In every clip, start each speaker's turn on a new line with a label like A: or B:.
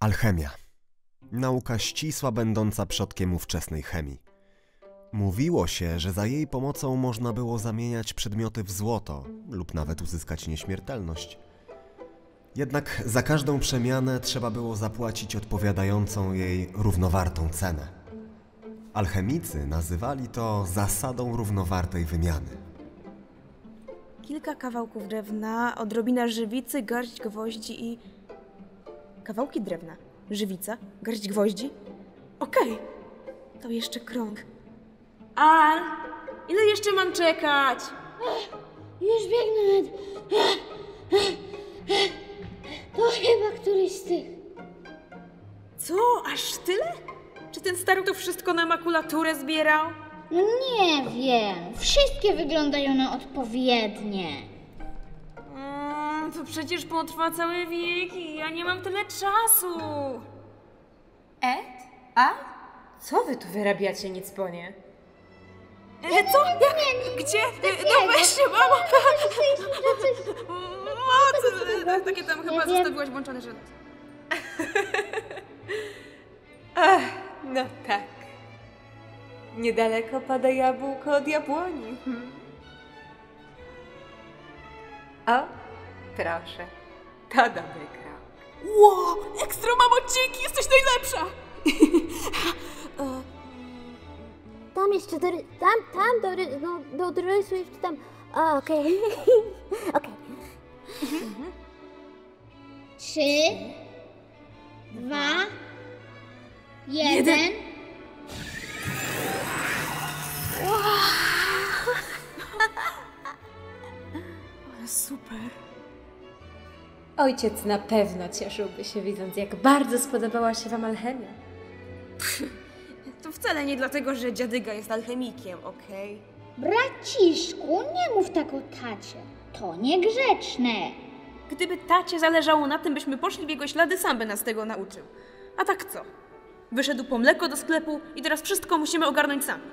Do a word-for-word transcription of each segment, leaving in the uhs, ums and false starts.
A: Alchemia. Nauka ścisła będąca przodkiem ówczesnej chemii. Mówiło się, że za jej pomocą można było zamieniać przedmioty w złoto lub nawet uzyskać nieśmiertelność. Jednak za każdą przemianę trzeba było zapłacić odpowiadającą jej równowartą cenę. Alchemicy nazywali to zasadą równowartej wymiany.
B: Kilka kawałków drewna, odrobina żywicy, garść gwoździ i... Kawałki drewna, żywica, garść gwoździ? Okej, okay. To jeszcze krąg. Al, ile jeszcze mam czekać?
C: Już biegnę. To chyba któryś z tych.
B: Co? Aż tyle? Czy ten stary to wszystko na makulaturę zbierał?
C: No nie wiem. Wszystkie wyglądają na odpowiednie.
B: Mm, to przecież potrwa całe wieki. Ja nie mam tyle czasu. Ed? A? Co wy tu wyrabiacie, nic po nie? E, co? Jak? Gdzie? No weźcie, mamo! Moc! Takie tam chyba zostawiłaś włączone, że... Ach, no tak. Niedaleko pada jabłko od jabłoni. O, proszę. To dobry krok. Ło! Ekstra, mamo, dzięki! Jesteś najlepsza!
C: Tam jeszcze do... Tam, tam do... No, do dorosłych, czy tam... A, okej. Okej. Trzy... Dwa... Jeden...
B: Ale super.
D: Ojciec na pewno cieszyłby się, widząc, jak bardzo spodobała się wam alchemia.
B: To wcale nie dlatego, że dziadyga jest alchemikiem, okej? Okay?
C: Braciszku, nie mów tak o tacie. To niegrzeczne.
B: Gdyby tacie zależało na tym, byśmy poszli w jego ślady, sam by nas tego nauczył. A tak co? Wyszedł po mleko do sklepu i teraz wszystko musimy ogarnąć sami.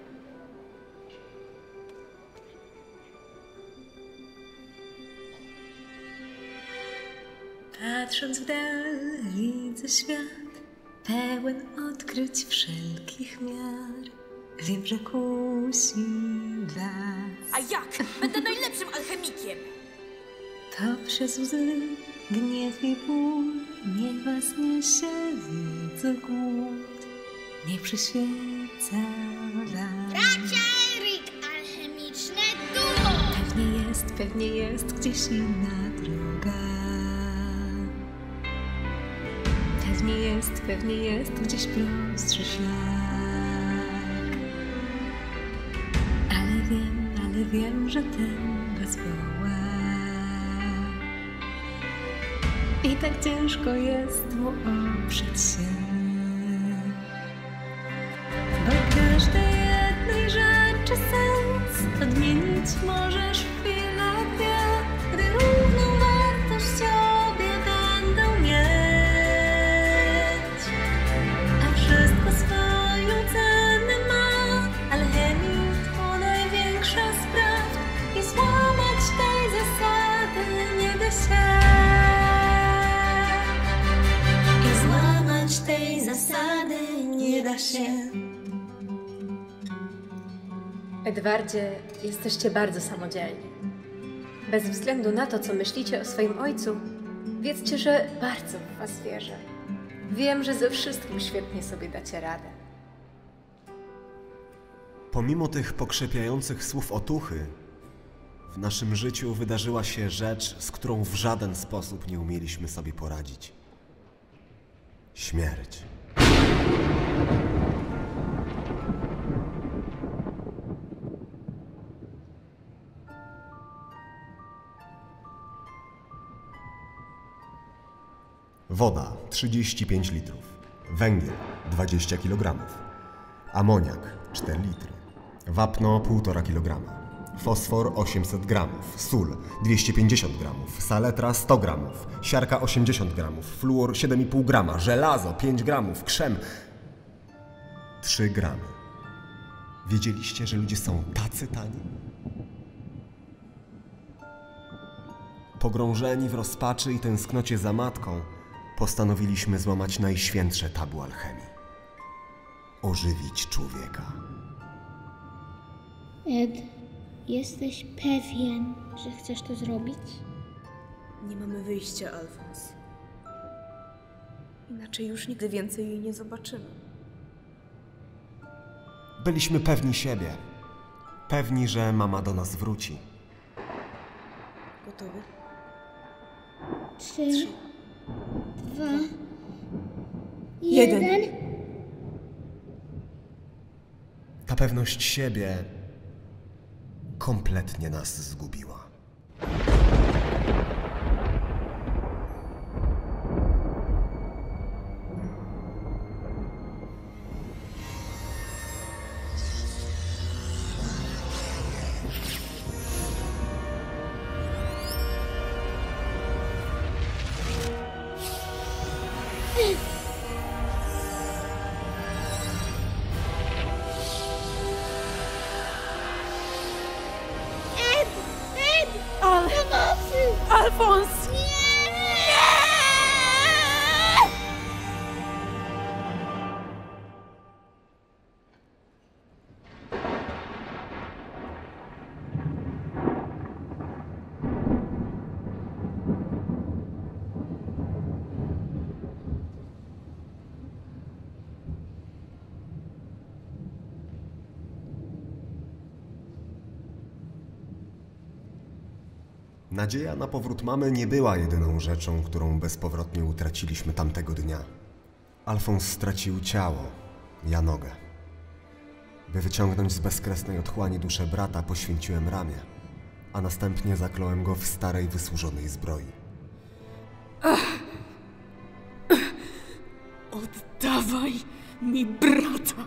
D: Patrząc w dal, widzę świat pełen odkryć wszelkich miar. Wiem, że kusi was.
B: A jak? Będę najlepszym alchemikiem!
D: To przez łzy, gniew i ból niech was niesie wiedzy głód. Niech przyświeca wam.
C: Bracia Eryk, alchemiczne duo!
D: Pewnie jest, pewnie jest gdzieś inna droga. Pewnie jest, pewnie jest gdzieś prostszy szlak. Ale wiem, ale wiem, że ten was woła. I tak ciężko jest mu oprzeć się. Bo każdej jednej rzeczy sens odmienić możesz w chwilę dwie, gdy równą wartość obie będą mieć. A wszystko swoją cenę ma. Alchemii to największa z prawd i złamać tej zasady nie da się. I złamać tej zasady nie da się. Edwardzie, jesteście bardzo samodzielni. Bez względu na to, co myślicie o swoim ojcu, wiedzcie, że bardzo w was wierzę. Wiem, że ze wszystkim świetnie sobie dacie radę.
A: Pomimo tych pokrzepiających słów otuchy, w naszym życiu wydarzyła się rzecz, z którą w żaden sposób nie umieliśmy sobie poradzić. Śmierć. Woda trzydzieści pięć litrów, węgiel dwadzieścia kilogramów, amoniak cztery litry, wapno półtora kilograma, fosfor osiemset gramów, sól dwieście pięćdziesiąt gramów, saletra sto gramów, siarka osiemdziesiąt gramów, fluor siedem i pół grama, żelazo pięć gramów, krzem trzy gramy. Wiedzieliście, że ludzie są tacy tani? Pogrążeni w rozpaczy i tęsknocie za matką, postanowiliśmy złamać najświętsze tabu alchemii. Ożywić człowieka.
C: Ed, jesteś pewien, że chcesz to zrobić?
B: Nie mamy wyjścia, Alfons. Inaczej już nigdy więcej jej nie zobaczymy.
A: Byliśmy pewni siebie. Pewni, że mama do nas wróci.
B: Gotowy?
C: Trzy, dwa,
B: Jeden.
C: jeden.
A: Ta pewność siebie kompletnie nas zgubiła.
B: Al... Alfons!
A: Nadzieja na powrót mamy nie była jedyną rzeczą, którą bezpowrotnie utraciliśmy tamtego dnia. Alfons stracił ciało, ja nogę. By wyciągnąć z bezkresnej otchłani duszę brata, poświęciłem ramię, a następnie zakląłem go w starej, wysłużonej zbroi.
B: Oddawaj mi brata!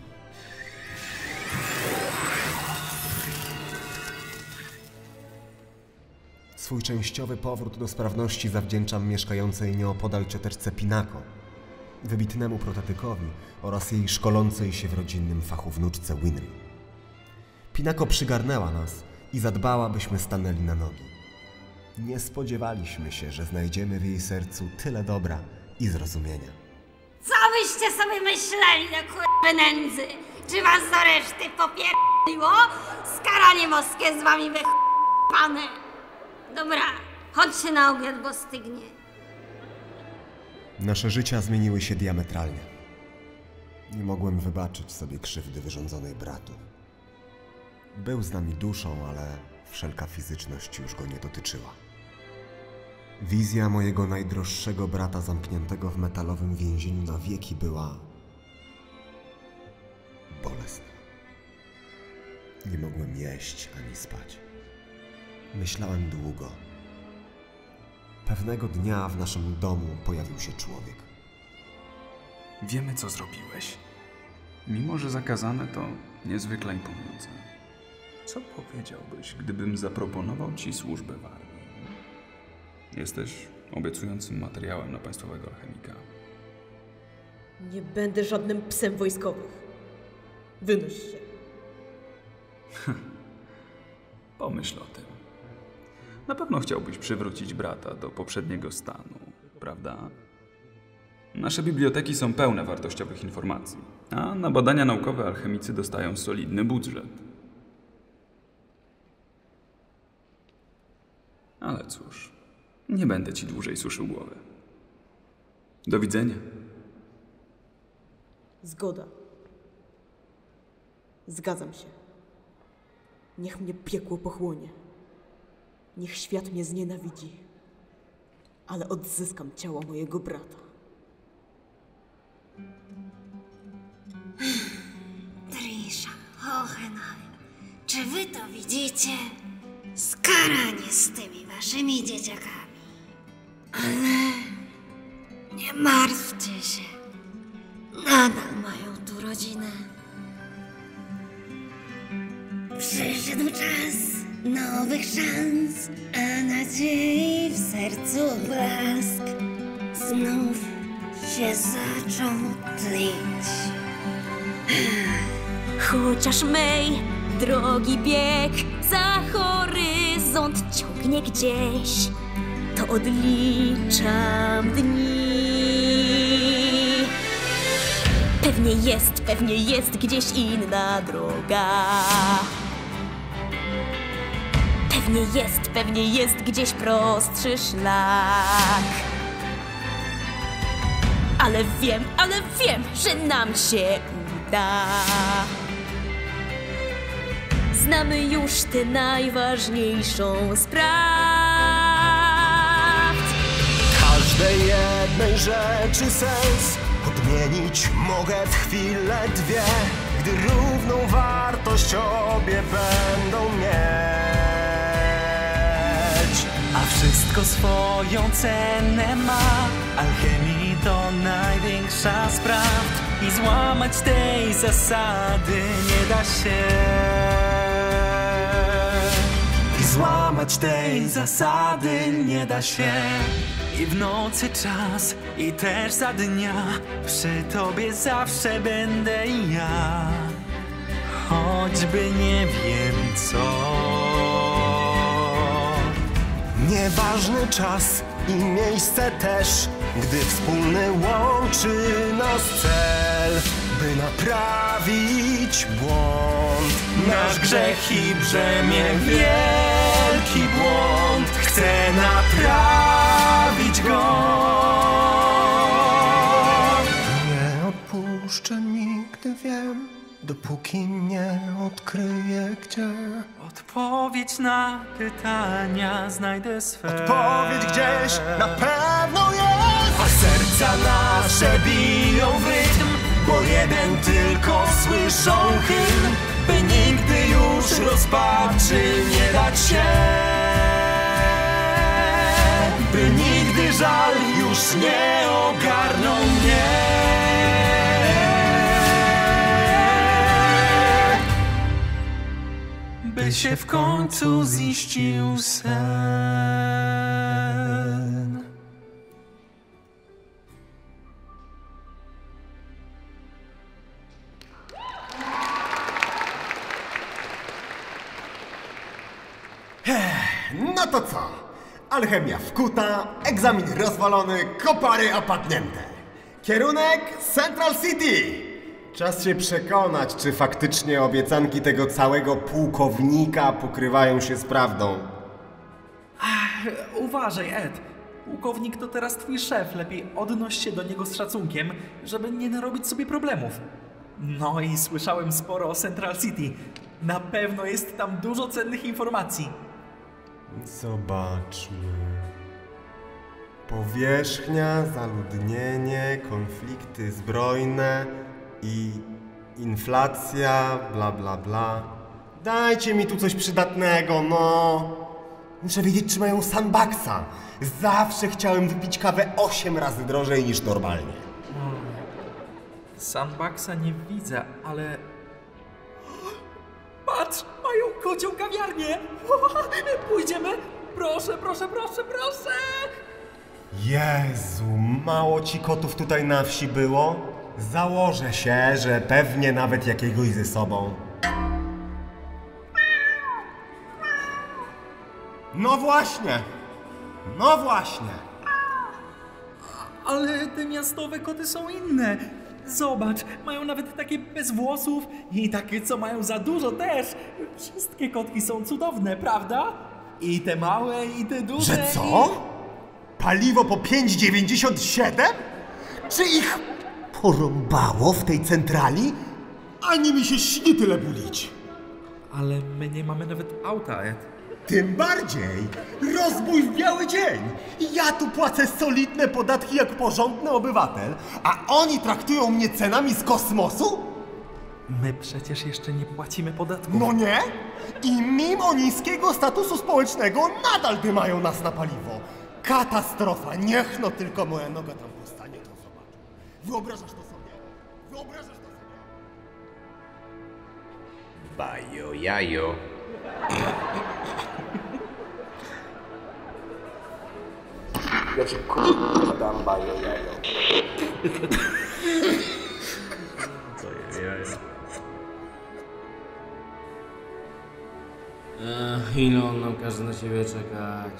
A: Swój częściowy powrót do sprawności zawdzięczam mieszkającej nieopodal cioteczce Pinako, wybitnemu protetykowi oraz jej szkolącej się w rodzinnym fachu wnuczce Winry. Pinako przygarnęła nas i zadbała, byśmy stanęli na nogi. Nie spodziewaliśmy się, że znajdziemy w jej sercu tyle dobra i zrozumienia.
E: Co byście sobie myśleli do kurwy nędzy? Czy was do reszty popierdoliło? Skaranie boskie z wami wychpane. Dobra, chodźcie na obiad, bo stygnie.
A: Nasze życia zmieniły się diametralnie. Nie mogłem wybaczyć sobie krzywdy wyrządzonej bratu. Był z nami duszą, ale wszelka fizyczność już go nie dotyczyła. Wizja mojego najdroższego brata zamkniętego w metalowym więzieniu na wieki była bolesna. Nie mogłem jeść ani spać. Myślałem długo. Pewnego dnia w naszym domu pojawił się człowiek.
F: Wiemy, co zrobiłeś. Mimo że zakazane, to niezwykle imponujące. Co powiedziałbyś, gdybym zaproponował ci służbę w armii? Jesteś obiecującym materiałem na państwowego alchemika.
G: Nie będę żadnym psem wojskowym. Wynoś się.
F: Pomyśl o tym. Na pewno chciałbyś przywrócić brata do poprzedniego stanu, prawda? Nasze biblioteki są pełne wartościowych informacji, a na badania naukowe alchemicy dostają solidny budżet. Ale cóż, nie będę ci dłużej suszył głowy. Do widzenia.
G: Zgoda. Zgadzam się. Niech mnie piekło pochłonie. Niech świat mnie znienawidzi. Ale odzyskam ciało mojego brata.
E: Trisha, Hohenheim, czy wy to widzicie? Skaranie z tymi waszymi dzieciakami. Ale nie martwcie się. Nadal mają tu rodzinę. Przyszedł czas nowych szans, a nadziei w sercu blask znów się zaczął tlić.
B: Chociaż mej drogi bieg za horyzont ciągnie gdzieś, to odliczam dni. Pewnie jest, pewnie jest gdzieś inna droga. Pewnie jest, pewnie jest gdzieś prostszy szlak. Ale wiem, ale wiem, że nam się uda. Znamy już tę najważniejszą sprawę.
A: Każdej jednej rzeczy sens odmienić mogę w chwilę dwie, gdy równą wartość obie będą mieć.
H: A wszystko swoją cenę ma. Alchemii to największa z prawd i złamać tej zasady nie da się. I złamać tej zasady nie da się. I w nocy czas, i też za dnia przy tobie zawsze będę ja. Choćby nie wiem co.
A: Nieważny czas i miejsce też, gdy wspólny łączy nas cel, by naprawić błąd.
H: Nasz grzech i brzemię, wielki błąd, chcę naprawić go.
A: Nie odpuszczę nigdy, wiem, dopóki nie odkryję gdzie.
H: Odpowiedź na pytania znajdę swe.
A: Odpowiedź gdzieś na pewno jest.
H: A serca nasze biją w rytm, bo jeden tylko słyszą hymn, by nigdy już rozpaczy nie dać się. By nigdy żal już nie ogarnął mnie. By się w końcu ziścił sen.
A: No to co? Alchemia wkuta, egzamin rozwalony, kopary opadnięte. Kierunek Central City. Czas się przekonać, czy faktycznie obiecanki tego całego pułkownika pokrywają się z prawdą.
I: Uważaj, Ed. Pułkownik to teraz twój szef. Lepiej odnoś się do niego z szacunkiem, żeby nie narobić sobie problemów. No i słyszałem sporo o Central City. Na pewno jest tam dużo cennych informacji.
A: Zobaczmy. Powierzchnia, zaludnienie, konflikty zbrojne i inflacja, bla bla bla. Dajcie mi tu coś przydatnego, no. Muszę wiedzieć, czy mają sandbaxa. Zawsze chciałem wypić kawę osiem razy drożej niż normalnie.
I: Sandbaxa nie widzę, ale... Patrz! Mają kocią kawiarnię! Pójdziemy? Proszę, proszę, proszę, proszę!
A: Jezu, mało ci kotów tutaj na wsi było? Założę się, że pewnie nawet jakiegoś ze sobą. No właśnie! No właśnie!
I: Ale te miastowe koty są inne. Zobacz, mają nawet takie bez włosów i takie, co mają za dużo też. Wszystkie kotki są cudowne, prawda? I te małe, i te duże.
A: Że co? Paliwo po pięć dziewięćdziesiąt siedem? Czy ich porąbało w tej centrali? Ani mi się śni tyle bulić.
I: Ale my nie mamy nawet auta, Ed.
A: Tym bardziej rozbój w biały dzień. Ja tu płacę solidne podatki jak porządny obywatel, a oni traktują mnie cenami z kosmosu?
I: My przecież jeszcze nie płacimy podatków.
A: No nie? I mimo niskiego statusu społecznego nadal dymają nas na paliwo. Katastrofa. Niech no tylko moja noga tam postanie, to zobacz. Wyobrażasz to sobie? Wyobrażasz to sobie?
J: Bajo jajo. Ja ci kurwa dam bajo jajo.
K: Co je jajo? Ech, ile on nam każe na ciebie czekać?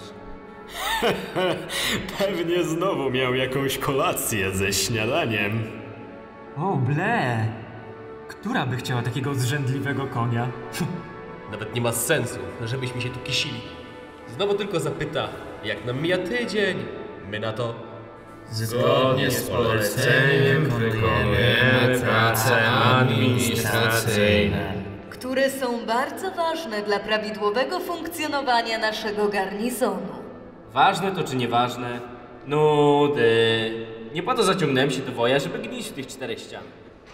J: Pewnie znowu miał jakąś kolację ze śniadaniem.
L: O, ble! Która by chciała takiego zrzędliwego konia?
M: Nawet nie ma sensu, żebyśmy się tu kisili. Znowu tylko zapyta, jak nam mija tydzień. My na to...
K: Zgodnie z poleceniem wykonujemy prace administracyjne,
N: które są bardzo ważne dla prawidłowego funkcjonowania naszego garnizonu.
K: Ważne to czy nieważne? Nudy. Nie po to zaciągnąłem się do woja, żeby gnić w tych czterech ścianach.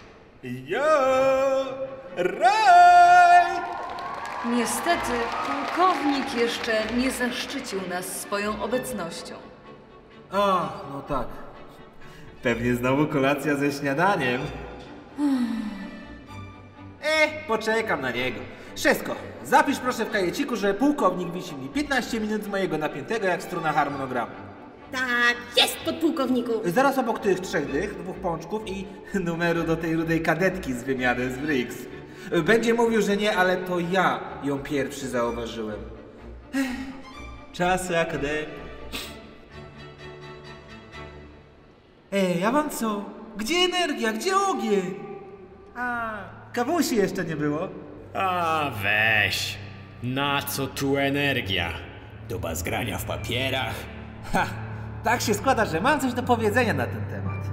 O: Ja! Raj!
N: Niestety, pułkownik jeszcze nie zaszczycił nas swoją obecnością.
P: O, no tak. Pewnie znowu kolacja ze śniadaniem. E, poczekam na niego. Szewsko, zapisz proszę w kajeciku, że pułkownik wisi mi piętnaście minut z mojego napiętego jak struna harmonogramu.
E: Tak, jest, podpułkowniku.
P: Zaraz obok tych trzech dych, dwóch pączków i numeru do tej rudej kadetki z wymiany z Briggs. Będzie mówił, że nie, ale to ja ją pierwszy zauważyłem. Ech, czasy akademii. Ej, a wam co? Gdzie energia? Gdzie ogień? A, kawusi jeszcze nie było?
Q: A weź. Na co tu energia? Doba zgrania w papierach.
P: Ha, tak się składa, że mam coś do powiedzenia na ten temat.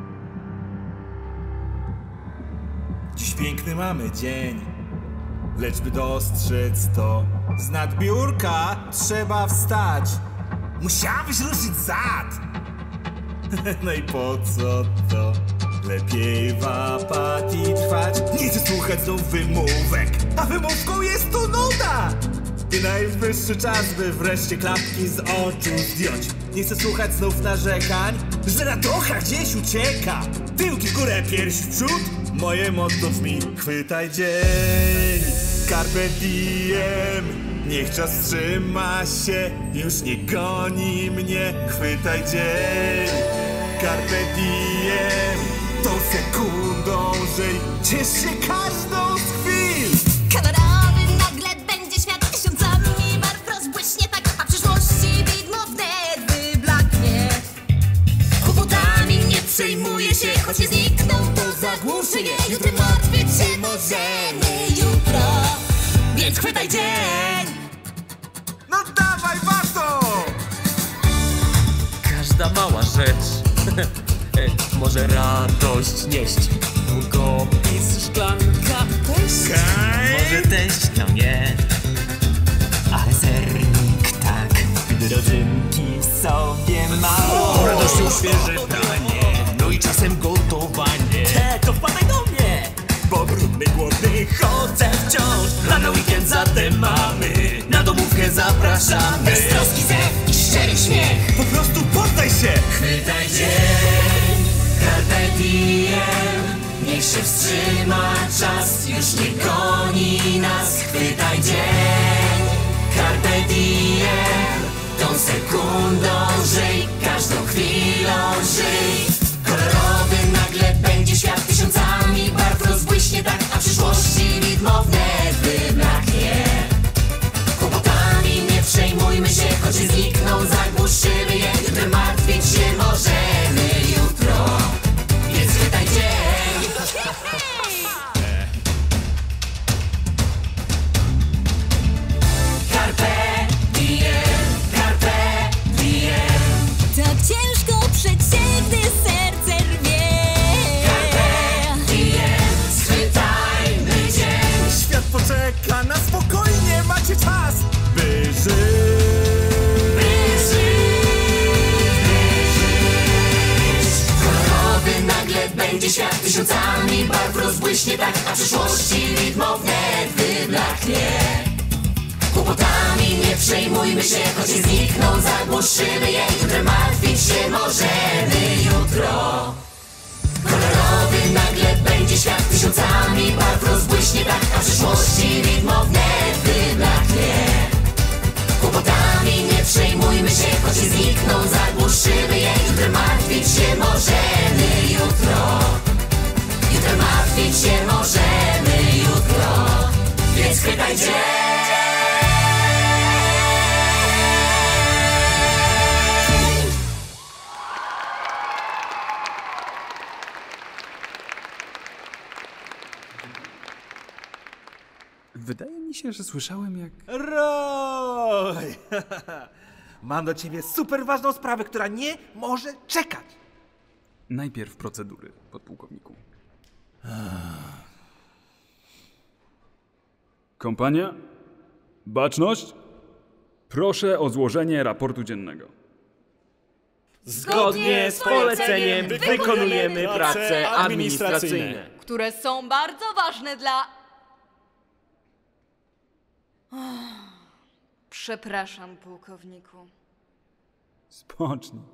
H: Dziś piękny mamy dzień, lecz by dostrzec to, z nad biurka trzeba wstać. Musiałabyś ruszyć zad. No i po co to? Lepiej w apatii trwać. Nie chcę słuchać znów wymówek, a wymówką jest tu nuda. I najwyższy czas, by wreszcie klapki z oczu zdjąć. Nie chcę słuchać znów narzekań, że radocha gdzieś ucieka. Tyłki w górę, pierś w przód. Moje motto brzmi: chwytaj dzień, carpe diem. Niech czas trzyma się, już nie goni mnie. Chwytaj dzień, carpe diem. Tą sekundą żyj, ciesz się każdą z chwil.
R: Kolorowy nagle będzie świat tysiącami barw rozbłyśnie tak, a przyszłości widmo wtedy blaknie. Kłopotami nie przejmuje się, choć nie znikną, to zagłuszy je. Jutro martwić się możemy jutro, więc chwytaj dzień.
H: No dawaj, warto!
K: Każda mała rzecz może radość nieść. Długopis, szklanka też może teść, no nie. Ale sernik tak, gdy rodzynki w sobie mało.
Q: Radością świeże pranie, no i czasem gotowanie.
K: Te, to wpadaj do mnie!
Q: Bo brudny, głodny chodzę wciąż. Plan na weekend zatem mamy, na domówkę zapraszamy.
R: Beztroski zew i szczery śmiech.
H: Po prostu poddaj się!
R: Chwytaj dzień, carpe diem. Niech się wstrzyma czas, już nie goni nas. Chwytaj dzień, carpe diem. Tą sekundą żyj, każdą chwilą żyj. Kolorowy nagle będzie świat tysiącami barw rozbłyśnie tak, a przyszłości widmo wnet wyblaknie. Kłopotami nie przejmujmy się, choć nie znikną, zagłuszymy je. Jutro martwić się możemy jutro, więc chwytaj dzień. Carpe diem, carpe diem. Tak ciężko przecie, gdy serce rwie.
H: Carpe
R: diem, schwytajmy dzień.
H: Świat poczeka na spokojnie, macie czas, by żyć.
R: Kolorowy nagle będzie świat tysiącami barw rozbłyśnie tak, a przyszłości widmo wnet wyblaknie. Kłopotami nie przejmujmy się, choć nie znikną, zagłuszymy je. Jutro martwić się możemy jutro. Kolorowy nagle będzie świat tysiącami barw rozbłyśnie tak, a przyszłości widmo wnet wyblaknie. Kłopotami nie przejmujmy się, choć nie znikną, zagłuszymy je. Jutro martwić się możemy jutro. Jutro martwić się możemy jutro, więc chwytaj dzień.
F: się, że słyszałem jak...
P: Roy! Mam do ciebie super ważną sprawę, która nie może czekać.
F: Najpierw procedury, podpułkowniku. Kompania? Baczność? Proszę o złożenie raportu dziennego.
K: Zgodnie z poleceniem wykonujemy prace administracyjne,
N: które są bardzo ważne dla... Przepraszam, pułkowniku.
F: Spocznij.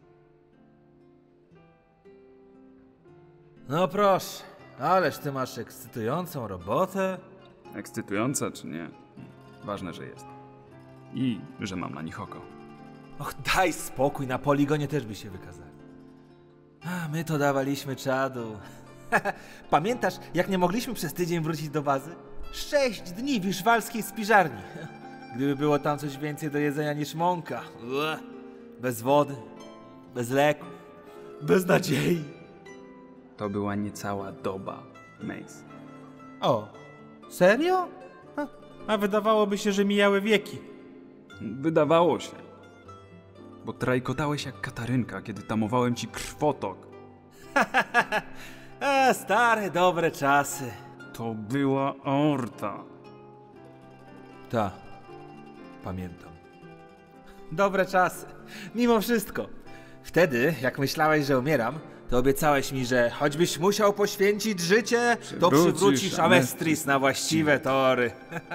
P: No proszę, ależ ty masz ekscytującą robotę.
F: Ekscytująca czy nie? Ważne, że jest. I że mam na nich oko.
P: Och, daj spokój, na poligonie też by się wykazali. A my to dawaliśmy czadu. Pamiętasz, jak nie mogliśmy przez tydzień wrócić do bazy? Sześć dni w iszwalskiej spiżarni. Gdyby było tam coś więcej do jedzenia niż mąka. Ue. Bez wody, bez leków, bez nadziei.
F: To była niecała doba, Mace.
P: O, serio? A, a wydawałoby się, że mijały wieki.
F: Wydawało się. Bo trajkotałeś jak Katarynka, kiedy tamowałem ci krwotok.
P: A, stare, dobre czasy.
F: To była aorta.
P: Ta, pamiętam. Dobre czasy. Mimo wszystko. Wtedy, jak myślałeś, że umieram, to obiecałeś mi, że choćbyś musiał poświęcić życie, to przywrócisz Amestris na właściwe tory.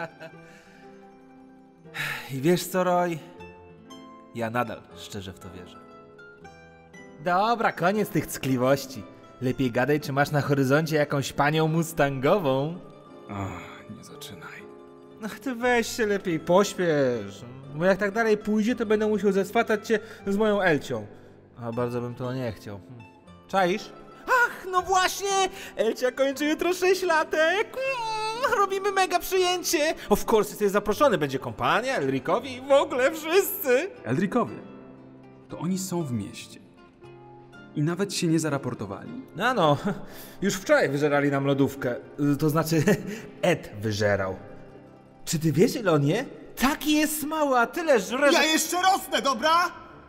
P: I wiesz co, Roy? Ja nadal szczerze w to wierzę. Dobra, koniec tych ckliwości. Lepiej gadaj, czy masz na horyzoncie jakąś panią mustangową?
F: Ach, nie zaczynaj.
P: No ty weź się lepiej pośpiesz. Bo jak tak dalej pójdzie, to będę musiał zeswatać cię z moją Elcią. A bardzo bym to nie chciał. Czaisz? Ach, no właśnie! Elcia kończy jutro sześć latek. Mm, robimy mega przyjęcie. Of course, jesteś zaproszony. Będzie kompania, Elrikowi i w ogóle wszyscy.
F: Elrikowie? To oni są w mieście. I nawet się nie zaraportowali.
P: No, no. Już wczoraj wyżerali nam lodówkę. To znaczy, Ed wyżerał. Czy ty wiesz, ile on je? Taki jest mały, a tyle żre...
O: Ja jeszcze rosnę, dobra?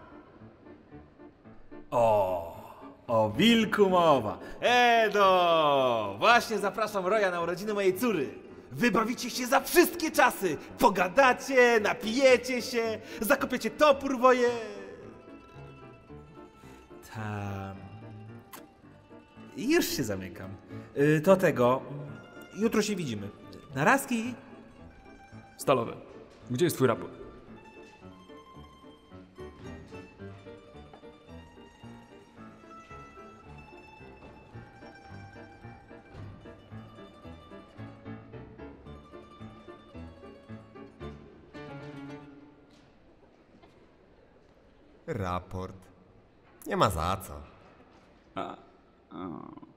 P: O, o wilku mowa. Edo! Właśnie zapraszam Roya na urodziny mojej córy. Wybawicie się za wszystkie czasy. Pogadacie, napijecie się, zakopiecie topór woje... Tam... Już się zamykam. Y, to tego... Jutro się widzimy. Narazki.
F: Stalowe, gdzie jest twój raport?
A: Raport. Nie ma za co.
F: A, a.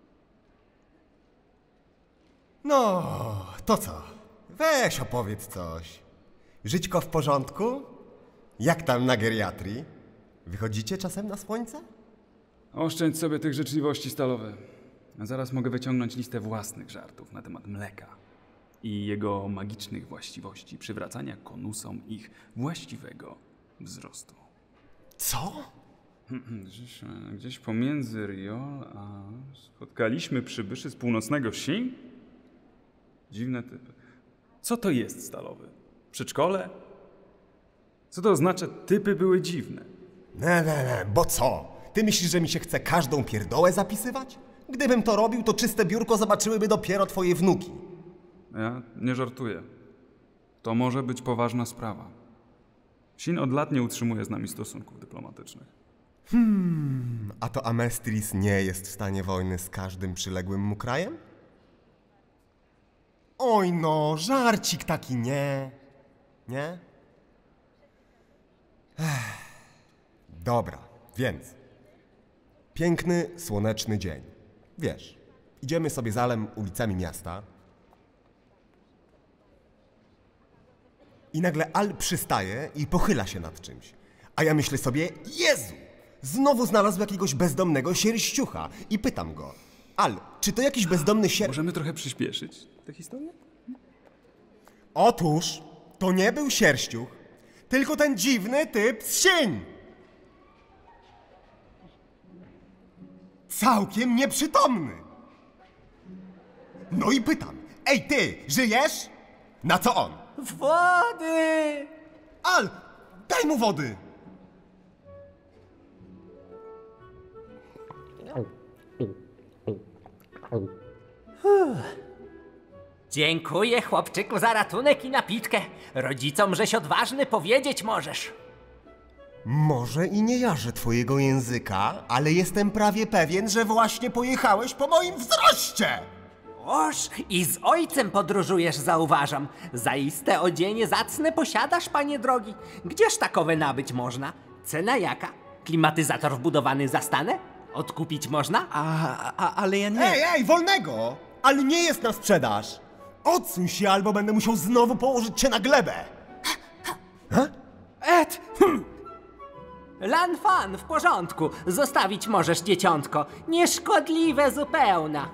A: No, to co? Weź opowiedz coś. Żyćko w porządku? Jak tam na geriatrii? Wychodzicie czasem na słońce?
F: Oszczędź sobie tych życzliwości, Stalowe. A zaraz mogę wyciągnąć listę własnych żartów na temat mleka i jego magicznych właściwości przywracania konusom ich właściwego wzrostu.
A: Co?
F: Gdzieś, gdzieś pomiędzy Riol a... spotkaliśmy przybyszy z północnego wsi? Dziwne typy. Co to jest, Stalowy? Przedszkole? Co to oznacza, typy były dziwne?
A: Nie, nie, nie, bo co? Ty myślisz, że mi się chce każdą pierdołę zapisywać? Gdybym to robił, to czyste biurko zobaczyłyby dopiero twoje wnuki.
F: Ja nie żartuję. To może być poważna sprawa. Sin od lat nie utrzymuje z nami stosunków dyplomatycznych.
A: Hmm, a to Amestris nie jest w stanie wojny z każdym przyległym mu krajem? Oj no, żarcik taki nie. Nie? Ech. Dobra, więc. Piękny, słoneczny dzień. Wiesz, idziemy sobie zalem ulicami miasta i nagle Al przystaje i pochyla się nad czymś. A ja myślę sobie, Jezu! Znowu znalazł jakiegoś bezdomnego sierściucha i pytam go, Al, czy to jakiś bezdomny sier...
F: Możemy trochę przyspieszyć tę historię?
A: Otóż to nie był sierściuch, tylko ten dziwny typ z sień. Całkiem nieprzytomny. No i pytam, ej ty, żyjesz? Na co on?
S: Wody!
A: Al, daj mu wody!
S: Dziękuję, chłopczyku, za ratunek i napiczkę. Rodzicom, żeś odważny, powiedzieć możesz.
A: Może i nie jarzę twojego języka, ale jestem prawie pewien, że właśnie pojechałeś po moim wzroście!
S: Oż, i z ojcem podróżujesz, zauważam. Zaiste odzienie zacne posiadasz, panie drogi. Gdzież takowe nabyć można? Cena jaka? Klimatyzator wbudowany za stanę? Odkupić można?
I: A, a, ale ja nie...
A: Ej, ej, wolnego! Ale nie jest na sprzedaż! Odsuń się, albo będę musiał znowu położyć cię na glebę! Ha?
S: Ed! Hm. Lan Fan, w porządku. Zostawić możesz, dzieciątko. Nieszkodliwe zupełna.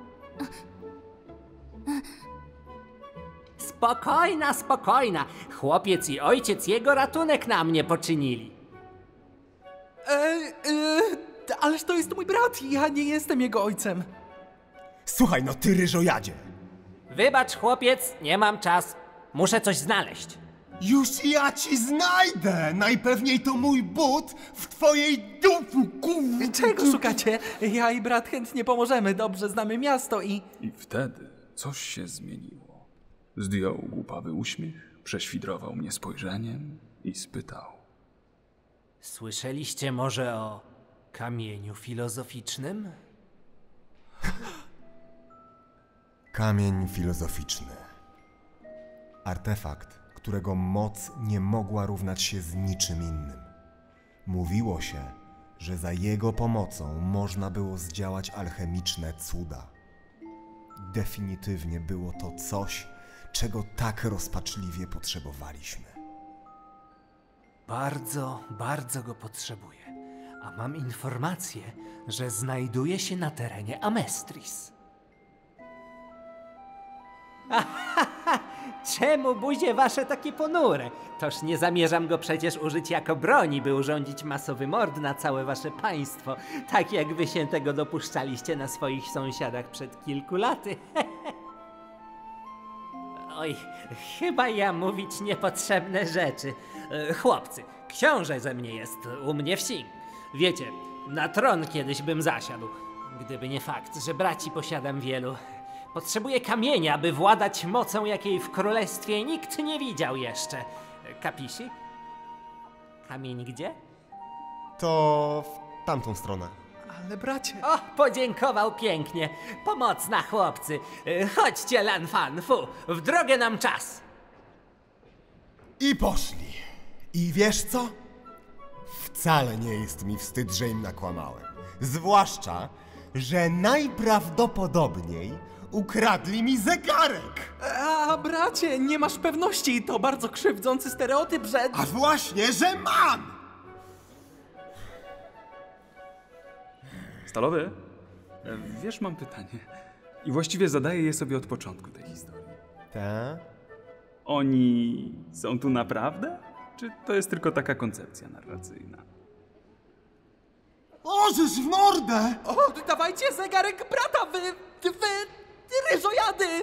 S: Spokojna, spokojna. Chłopiec i ojciec jego ratunek na mnie poczynili.
I: E, e, ależ to jest mój brat, ja nie jestem jego ojcem.
A: Słuchaj, no ty ryżojadzie.
S: Wybacz, chłopiec, nie mam czas. Muszę coś znaleźć.
A: Już ja ci znajdę! Najpewniej to mój but w twojej dupku!
I: Czego szukacie? Ja i brat chętnie pomożemy, dobrze znamy miasto i...
F: I wtedy coś się zmieniło. Zdjął głupawy uśmiech, prześwidrował mnie spojrzeniem i spytał.
S: Słyszeliście może o kamieniu filozoficznym?
A: Kamień filozoficzny. Artefakt, którego moc nie mogła równać się z niczym innym. Mówiło się, że za jego pomocą można było zdziałać alchemiczne cuda. Definitywnie było to coś, czego tak rozpaczliwie potrzebowaliśmy.
S: Bardzo, bardzo go potrzebuję. A mam informację, że znajduje się na terenie Amestris. Czemu buzie wasze takie ponure? Toż nie zamierzam go przecież użyć jako broni, by urządzić masowy mord na całe wasze państwo, tak jak wy się tego dopuszczaliście na swoich sąsiadach przed kilku laty. Oj, chyba ja mówić niepotrzebne rzeczy. E, chłopcy, książę ze mnie jest u mnie wsi. Wiecie, na tron kiedyś bym zasiadł, gdyby nie fakt, że braci posiadam wielu. Potrzebuję kamienia, by władać mocą, jakiej w królestwie nikt nie widział jeszcze. Kapisi? Kamień gdzie?
A: To w tamtą stronę.
I: Ale bracie...
S: O, podziękował pięknie. Pomocna, chłopcy. Chodźcie, Lan Fan, fu, w drogę nam czas.
A: I poszli. I wiesz co? Wcale nie jest mi wstyd, że im nakłamałem. Zwłaszcza, że najprawdopodobniej ukradli mi zegarek!
I: A bracie, nie masz pewności, to bardzo krzywdzący stereotyp, że...
A: A właśnie, że mam!
F: Stalowy? Wiesz, mam pytanie. I właściwie zadaję je sobie od początku tej historii.
A: Tak?
F: Oni są tu naprawdę? Czy to jest tylko taka koncepcja narracyjna?
A: Ożysz w mordę!
I: O, dawajcie zegarek brata, wy... wy... ryżojady!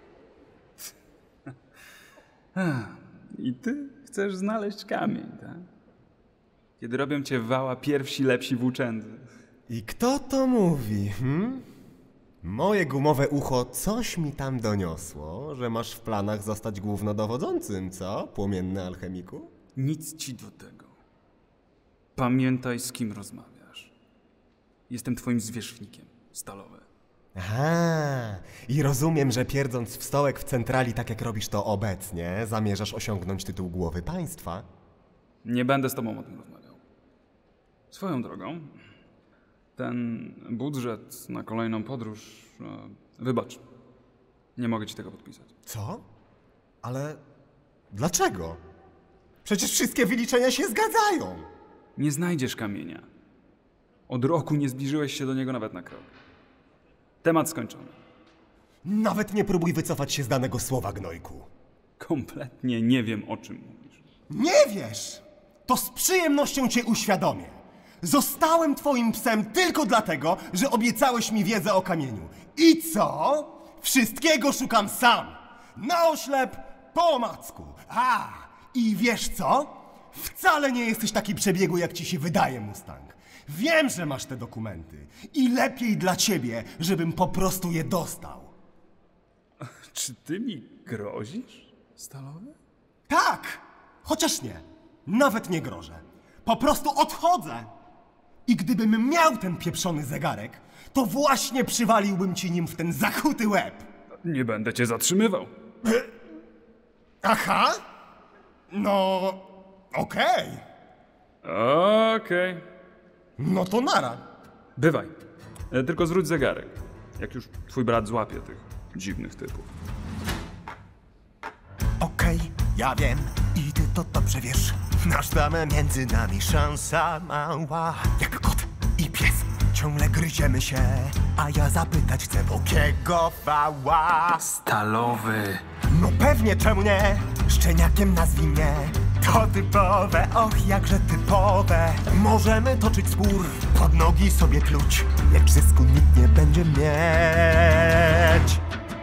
F: I ty chcesz znaleźć kamień, tak? Kiedy robią cię wała pierwsi lepsi włóczędzy.
A: I kto to mówi, hm? Moje gumowe ucho coś mi tam doniosło, że masz w planach zostać głównodowodzącym, co, płomienny alchemiku?
F: Nic ci do tego. Pamiętaj, z kim rozmawiasz. Jestem twoim zwierzchnikiem, Stalowy.
A: Aha, i rozumiem, że pierdząc w stołek w centrali, tak jak robisz to obecnie, zamierzasz osiągnąć tytuł głowy państwa?
F: Nie będę z tobą o tym rozmawiał. Swoją drogą, ten budżet na kolejną podróż... E, wybacz, nie mogę ci tego podpisać.
A: Co? Ale dlaczego? Przecież wszystkie wyliczenia się zgadzają!
F: Nie znajdziesz kamienia. Od roku nie zbliżyłeś się do niego nawet na krok. Temat skończony.
A: Nawet nie próbuj wycofać się z danego słowa, gnojku.
F: Kompletnie nie wiem, o czym mówisz.
A: Nie wiesz! To z przyjemnością cię uświadomię. Zostałem twoim psem tylko dlatego, że obiecałeś mi wiedzę o kamieniu. I co? Wszystkiego szukam sam. Na oślep, po omacku. A, i wiesz co? Wcale nie jesteś taki przebiegły, jak ci się wydaje, Mustang. Wiem, że masz te dokumenty. I lepiej dla ciebie, żebym po prostu je dostał.
F: Czy ty mi grozisz, Stalowy?
A: Tak! Chociaż nie. Nawet nie grożę. Po prostu odchodzę. I gdybym miał ten pieprzony zegarek, to właśnie przywaliłbym ci nim w ten zachuty łeb.
F: Nie będę cię zatrzymywał.
A: Aha! No... okej.
F: Okej.
A: No to nara.
F: Bywaj. E, Tylko zwróć zegarek. Jak już twój brat złapie tych dziwnych typów.
T: Okej, ja wiem i ty to dobrze wiesz. Nasz damę między nami szansa mała. Jak kot i pies ciągle gryziemy się, a ja zapytać chcę Bokiego fała.
H: Stalowy.
T: No pewnie, czemu nie? Szczeniakiem nazwij mnie. To typowe, och jakże typowe. Możemy toczyć spór, pod nogi sobie pluć, lecz zysku nikt nie będzie mieć.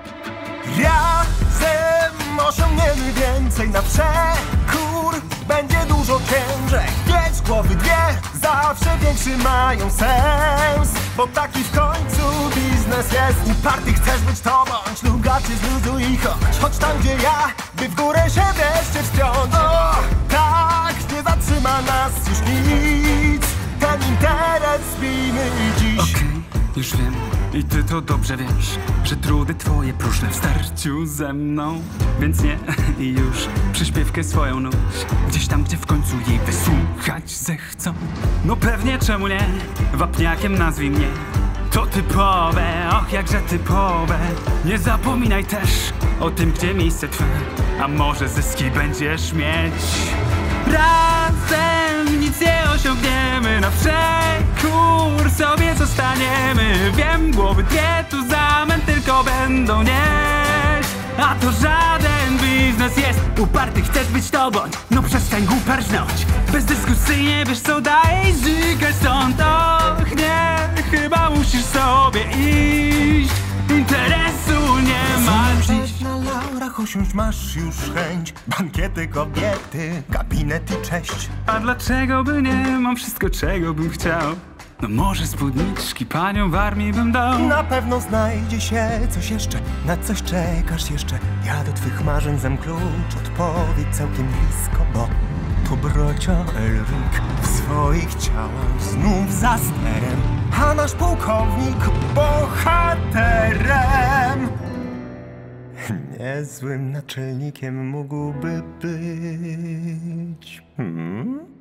T: Razem osiągniemy więcej na przekór. Będzie dużo ciężej, mieć głowy dwie zawsze większy mają sens. Bo taki w końcu biznes jest. Uparty chcesz być to bądź lugaczy zluzuj i chodź. Chodź tam gdzie ja, by w górę się wreszcie wspiąć. O, tak, nie zatrzyma nas już nic. Ten interes zbijmy dziś.
H: Okej, już wiem i ty to dobrze wiesz, że trudy twoje próżne w starciu ze mną. Więc nie, i już przyśpiewkę swoją nuć gdzieś tam, gdzie w końcu jej wysłuchać zechcą. No pewnie, czemu nie? Wapniakiem nazwij mnie. To typowe, och jakże typowe. Nie zapominaj też o tym, gdzie miejsce twe, a może zyski będziesz mieć. Razem nic nie osiągniemy, na przekór sobie zostaniemy. Wiem, głowy dwie tu zamęt tylko będą nieść. A to żaden biznes jest. Uparty chcesz być to bądź, no przestań głupia rżnąć. Bezdyskusyjnie wiesz co daje, zykaj stąd. Och nie, chyba musisz sobie iść. Interesu nie masz dziś.
T: Na laurach osiąść masz już chęć. Bankiety, kobiety, gabinet i cześć.
H: A dlaczego by nie? Mam wszystko, czego bym chciał. No może spódniczki panią w armii bym dał.
T: Na pewno znajdzie się coś jeszcze. Na coś czekasz jeszcze. Ja do twych marzeń zam klucz. Odpowiedź całkiem blisko, bo to bracia Elryk w swoich ciałach znów za sterem, a nasz pułkownik bohaterem. Niezłym naczelnikiem mógłby być. Hmm?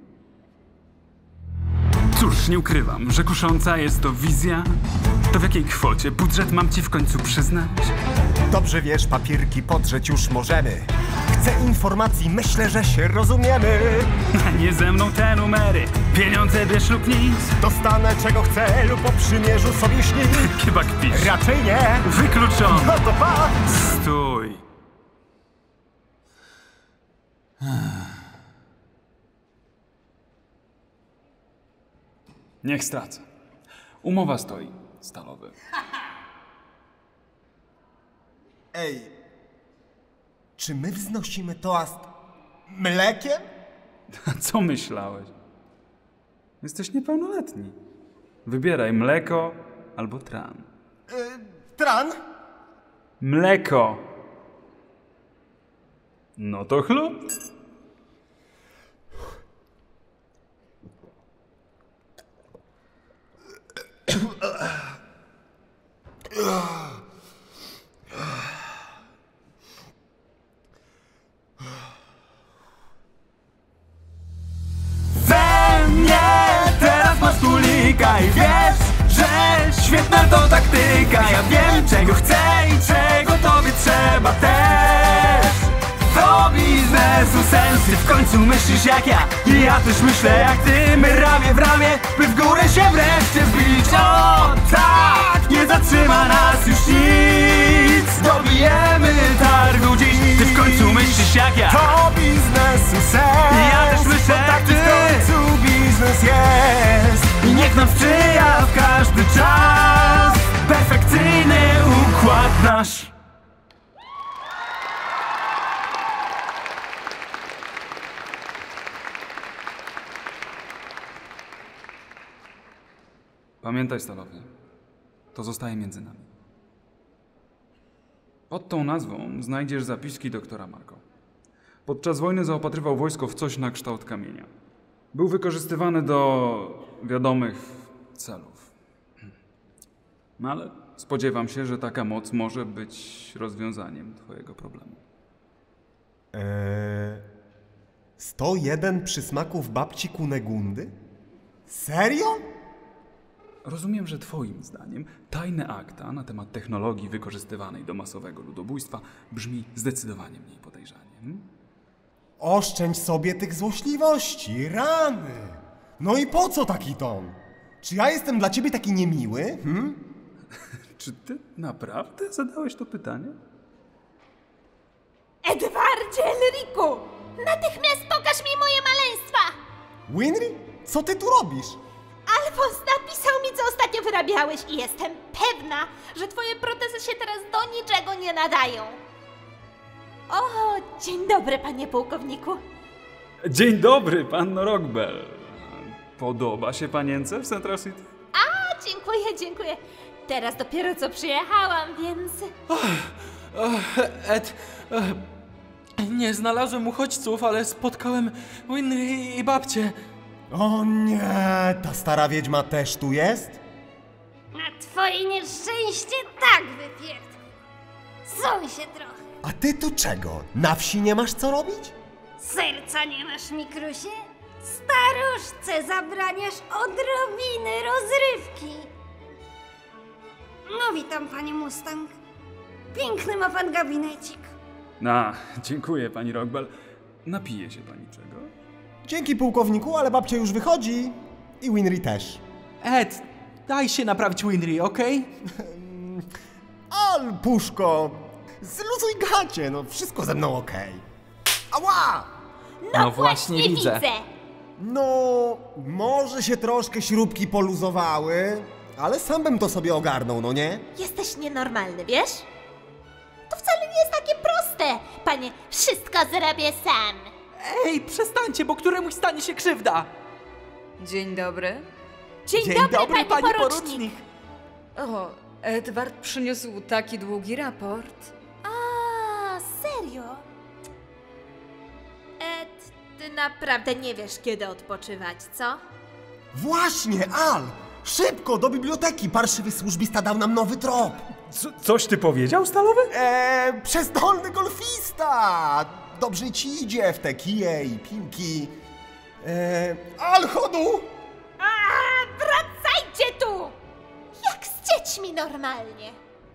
H: Cóż, nie ukrywam, że kusząca jest to wizja. To w jakiej kwocie budżet mam ci w końcu przyznać?
T: Dobrze wiesz, papierki podrzeć już możemy. Chcę informacji, myślę, że się rozumiemy.
H: Nie ze mną te numery, pieniądze bierz lub nic.
T: Dostanę czego chcę lub o przymierzu sobie śni.
H: Chyba kpisz.
T: Raczej nie.
H: Wykluczony.
T: No to pa.
H: Stój. Niech stracę. Umowa stoi, Stalowy.
A: Ej, czy my wznosimy toast mlekiem?
F: Co myślałeś? Jesteś niepełnoletni. Wybieraj mleko albo tran.
A: Yy, tran?
F: Mleko. No to chlub.
H: We mnie teraz masz królika i wiesz, że świetna to taktyka. Ja wiem, czego chcę i czego tobie trzeba też. To biznesu sens, ty w końcu myślisz jak ja i ja też myślę jak ty. My ramię w ramię, by w górę się wreszcie zbić. O tak, nie Nie zatrzyma nas już nic. Dobijemy targu dziś. Ty w końcu myślisz jak ja.
T: To biznesu sens.
H: Ja też myślę
T: bo
H: jak
T: taki
H: ty.
T: w końcu biznes jest.
H: I niech nam sprzyja w każdy czas perfekcyjny układ nasz.
F: Pamiętaj, Stalowy, to zostaje między nami. Pod tą nazwą znajdziesz zapiski doktora Marco. Podczas wojny zaopatrywał wojsko w coś na kształt kamienia. Był wykorzystywany do wiadomych celów. No ale spodziewam się, że taka moc może być rozwiązaniem twojego problemu.
A: Eee, sto jeden przysmaków babci Kunegundy? Serio?
F: Rozumiem, że twoim zdaniem tajne akta na temat technologii wykorzystywanej do masowego ludobójstwa brzmi zdecydowanie mniej podejrzanie. Hmm?
A: Oszczędź sobie tych złośliwości, rany! No i po co taki ton? Czy ja jestem dla ciebie taki niemiły? Hmm?
F: Czy ty naprawdę zadałeś to pytanie?
C: Edwardzie Elriku! Natychmiast pokaż mi moje maleństwa!
A: Winry? Co ty tu robisz?
C: Alfons napisał mi, co ostatnio wyrabiałeś i jestem pewna, że twoje protezy się teraz do niczego nie nadają. O, dzień dobry, panie pułkowniku.
F: Dzień dobry, panno Rockbell. Podoba się panience w Central City?
C: A, dziękuję, dziękuję. Teraz dopiero co przyjechałam, więc...
U: Ed, nie znalazłem uchodźców, ale spotkałem Winry i babcię.
A: O nie, ta stara wiedźma też tu jest?
E: Na twoje nieszczęście tak, wypierdku. Suń się trochę.
A: A ty tu czego? Na wsi nie masz co robić?
E: Serca nie masz, Mikrusie? Staruszce zabraniasz odrobiny rozrywki. No witam, panie Mustang. Piękny ma pan gabinecik.
F: A, dziękuję, pani Rockbell. Napije się pani czego?
A: Dzięki, pułkowniku, ale babcia już wychodzi. I Winry też.
U: Ed, daj się naprawić Winry, okej?
A: Al, puszko! Zluzuj gacie, no wszystko ze mną okej. Ała!
U: No, no właśnie widzę. widzę.
A: No, może się troszkę śrubki poluzowały, ale sam bym to sobie ogarnął, no nie?
C: Jesteś nienormalny, wiesz? To wcale nie jest takie proste. Panie, wszystko zrobię sam.
U: Ej, przestańcie, bo któremuś stanie się krzywda.
N: Dzień dobry.
C: Dzień, Dzień dobry, dobry, pani, pani porucznik. porucznik.
N: O, Edward przyniósł taki długi raport.
C: A, serio? Ed, ty naprawdę nie wiesz, kiedy odpoczywać, co?
A: Właśnie, Al! Szybko, do biblioteki! Parszywy służbista dał nam nowy trop.
I: Co, coś ty powiedział, Stalowy?
A: Eee, przezdolny golfista! Dobrze ci idzie w te kije i piłki. Eee, Al, chodu!
C: A, wracajcie tu! Jak z dziećmi normalnie.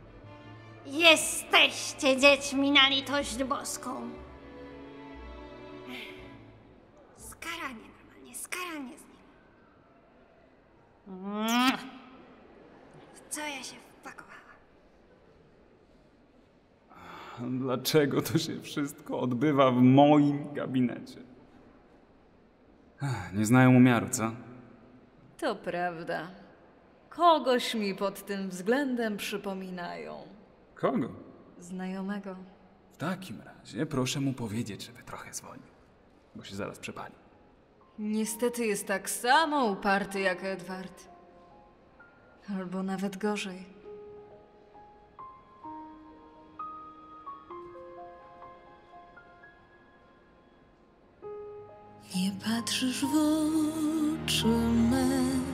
E: Jesteście dziećmi na litość boską. Skaranie normalnie, skaranie z nim. W co ja się wpakowałam?
F: Dlaczego to się wszystko odbywa w moim gabinecie? Nie znają umiaru, co?
N: To prawda. Kogoś mi pod tym względem przypominają.
F: Kogo?
N: Znajomego.
F: W takim razie proszę mu powiedzieć, żeby trochę zwolnił, bo się zaraz przepali.
N: Niestety jest tak samo uparty jak Edward. Albo nawet gorzej.
R: Nie patrzysz w oczy me,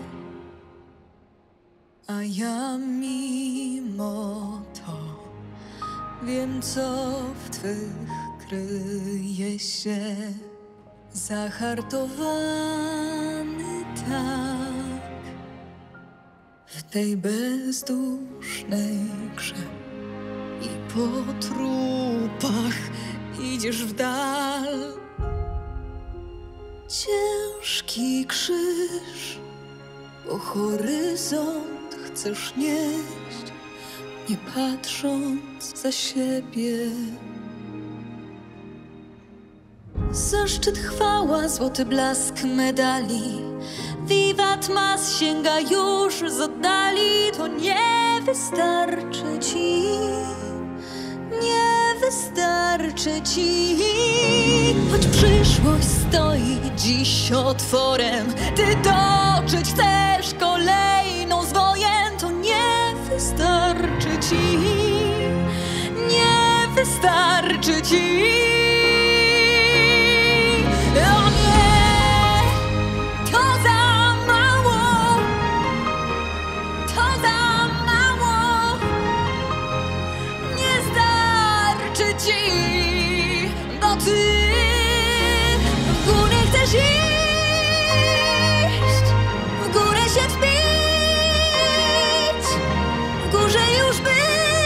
R: a ja mimo to wiem, co w twych kryje się. Zahartowany tak w tej bezdusznej grze i po trupach idziesz w dal. Ciężki krzyż, bo horyzont
D: chcesz nieść, nie patrząc za siebie. Zaszczyt, chwała, złoty blask medali, wiwat mas sięga już z oddali. To nie wystarczy ci, nie wystarczy ci. Choć przyszłość stoi dziś otworem, ty toczyć chcesz kolejną z wojen. To nie wystarczy ci, nie wystarczy ci. O nie, to za mało, to za mało. Nie starczy ci, bo ty w górę chcesz iść, w górę się wspić, w górze już być.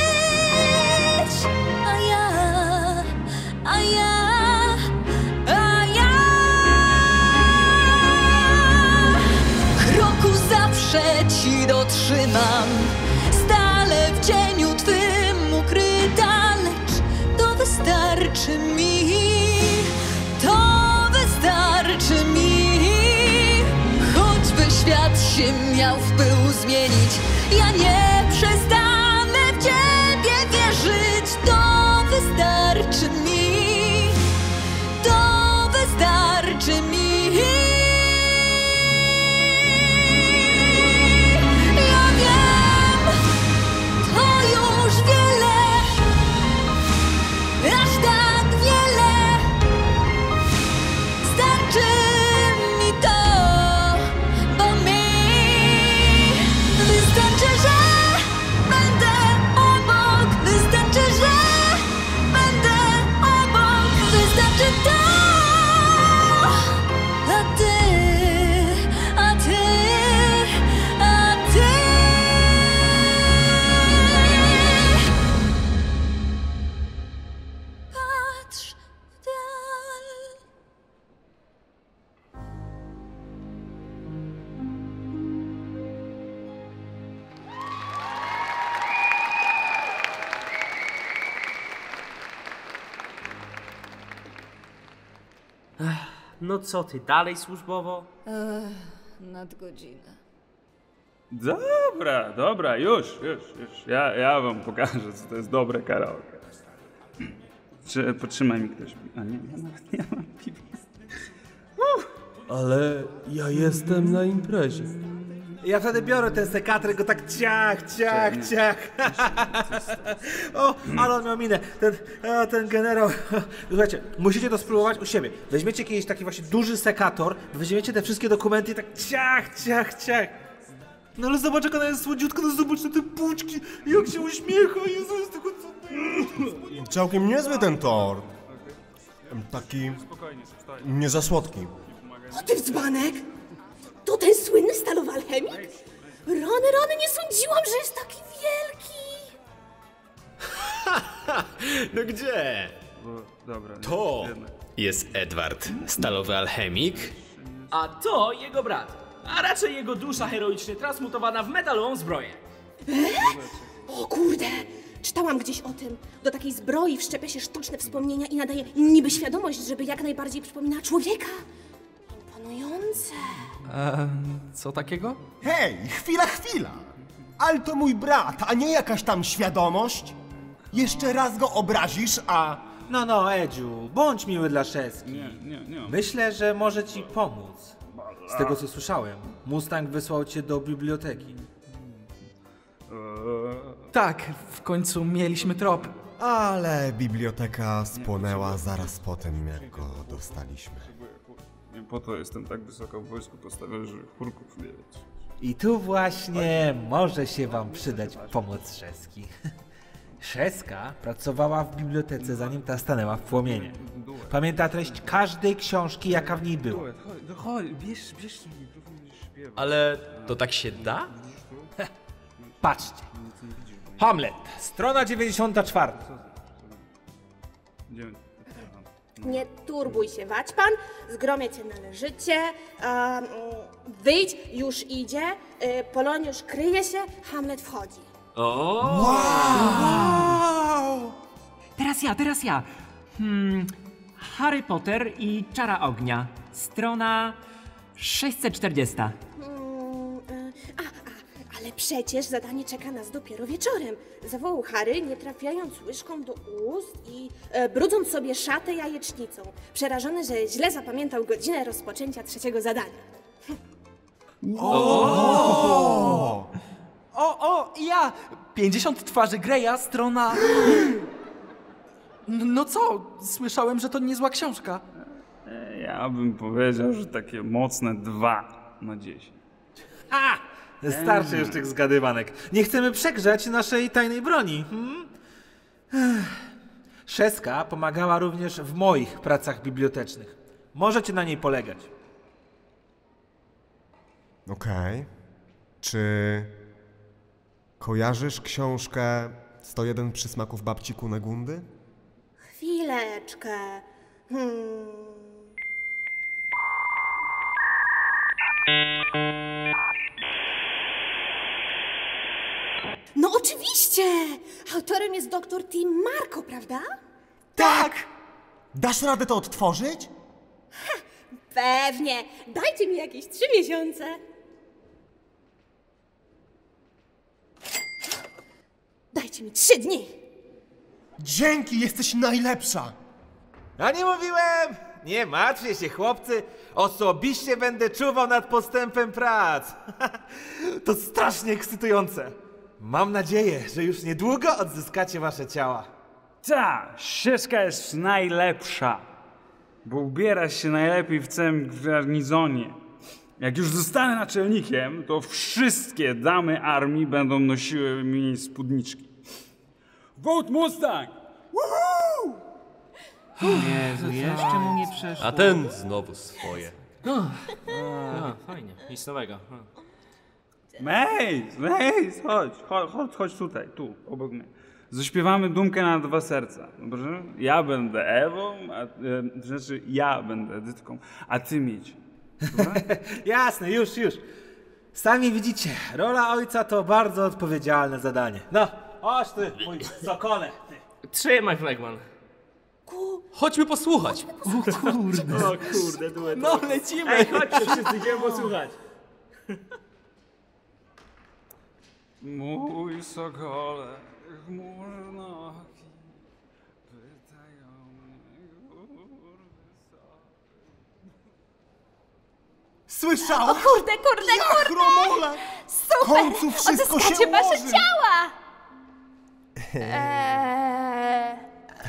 D: A ja, a ja, a ja kroku zawsze ci dotrzymam, stale w cieniu twym ukryta, lecz to wystarczy mi, to wystarczy mi. Choćby świat się miał w pył zmienić, ja nie przestanę w ciebie wierzyć. To wystarczy mi, to wystarczy mi. Ja wiem, to już wiele, aż tak wiele. Starczy mi to, bo mi wystarczy, że będę obok. Wystarczy, że będę obok. Wystarczy to. A ty, a ty, a ty. Patrz w dal.
K: No co ty, dalej służbowo?
N: Ech, nadgodzinę.
F: Dobra, dobra, już, już, już. Ja, ja wam pokażę, co to jest dobre karaoke. Czy, potrzymaj mi ktoś. A nie, ja nawet nie mam piwa.
V: Ale ja jestem na imprezie.
P: Ja wtedy biorę ten sekator i go tak ciach, ciach, ciach. O, ale on miał minę. Ten, a, ten generał. Słuchajcie, musicie to spróbować u siebie. Weźmiecie jakiś taki właśnie duży sekator, weźmiecie te wszystkie dokumenty i tak ciach, ciach, ciach. No ale zobacz, jak ona jest słodziutka, no zobacz na te puczki, jak się uśmiecha, Jezu, jest tylko cudowne.
A: Całkiem niezły ten tort. Taki nie za słodki.
W: O ty dzbanek! To ten słynny stalowy alchemik? Rany, rany, nie sądziłam, że jest taki wielki!
X: No gdzie?
F: Dobra.
X: To jest Edward, stalowy alchemik.
K: A to jego brat, a raczej jego dusza heroicznie transmutowana w metalową zbroję.
W: E? O kurde! Czytałam gdzieś o tym. Do takiej zbroi wszczepia się sztuczne wspomnienia i nadaje niby świadomość, żeby jak najbardziej przypominała człowieka. Imponujące.
I: Eee, co takiego?
A: Hej, chwila, chwila! Ale to mój brat, a nie jakaś tam świadomość? Jeszcze raz go obrazisz, a...
P: No, no, Edziu, bądź miły dla Szeski.
F: Nie, nie, nie.
P: Myślę, że może ci pomóc. Z tego, co słyszałem, Mustang wysłał cię do biblioteki.
I: Tak, w końcu mieliśmy trop.
A: Ale biblioteka spłonęła zaraz po tym, jak go dostaliśmy.
F: Nie po to jestem tak wysoko w wojsku postawiony, żeby chórków mieć.
P: I tu właśnie może się wam przydać pomoc Szeski. Szeska pracowała w bibliotece, zanim ta stanęła w płomienie. Pamięta treść każdej książki, jaka w niej była.
F: Chodź, bierz, bierz mikrofon i śpiewaj.
X: Ale to tak się da?
P: Patrzcie. Hamlet, strona dziewięćdziesiąta czwarta.
W: Nie turbuj się, Waćpan, zgromię cię należycie, um, wyjdź, już idzie, y, Poloniusz kryje się, Hamlet wchodzi.
K: O!
B: Wow! Teraz ja, teraz ja. Hmm, Harry Potter i Czara Ognia. Strona sześćset czterdzieści.
W: Hmm, y, a, a, ale przecież zadanie czeka nas dopiero wieczorem. Zawołał Harry, nie trafiając łyżką do ust i e, brudząc sobie szatę jajecznicą. Przerażony, że źle zapamiętał godzinę rozpoczęcia trzeciego zadania.
I: O! O, o, ja! pięćdziesiąt twarzy Greya, strona... No co? Słyszałem, że to niezła książka.
F: Ja bym powiedział, że takie mocne dwa na dziesięć.
P: A! Starczy już tych zgadywanek. Nie chcemy przegrzać naszej tajnej broni. Hmm? Szeska pomagała również w moich pracach bibliotecznych. Możecie na niej polegać.
A: Okej. Czy kojarzysz książkę sto jeden przysmaków babci Kunegundy?
W: Chwileczkę. Hmm. No oczywiście! Autorem jest doktor Tim Marco, prawda?
T: Tak! Dasz radę to odtworzyć?
W: Ha, pewnie! Dajcie mi jakieś trzy miesiące. Dajcie mi trzy dni.
T: Dzięki, jesteś najlepsza!
P: A nie mówiłem! Nie martwcie się, chłopcy. Osobiście będę czuwał nad postępem prac. To strasznie ekscytujące. Mam nadzieję, że już niedługo odzyskacie wasze ciała.
F: Ta, ścieżka jest najlepsza, bo ubiera się najlepiej w całym garnizonie. Jak już zostanę naczelnikiem, to wszystkie damy armii będą nosiły mi spódniczki. Vote Mustang! Woohoo!
B: Jezu, jeszcze mu nie przeszło.
M: A ten znowu swoje.
K: A, fajnie, nic nowego.
F: Mej, mej, chodź, chodź, chodź, chodź tutaj, tu, obok mnie. Zaśpiewamy dumkę na dwa serca, dobrze? Ja będę Ewą, a, e, znaczy ja będę Edytką, a ty Mieć.
P: Jasne, już, już. Sami widzicie, rola ojca to bardzo odpowiedzialne zadanie. No, chodź ty, mój sokole.
K: Trzymaj, Flegman.
M: Chodźmy posłuchać.
K: O kurde. O kurde, duet.
M: No, lecimy.
K: Ej, chodźcie wszyscy, idziemy posłuchać.
F: Mój sokole, chmurne nogi, pytają mnie góry
T: Słyszałeś?
C: O kurde, kurde,
T: Ja
C: kurde!
T: chromole!
C: Super!
T: W końcu wszystko
C: Odzyskacie
T: się
C: wasze
T: ułoży.
C: ciała! Eee...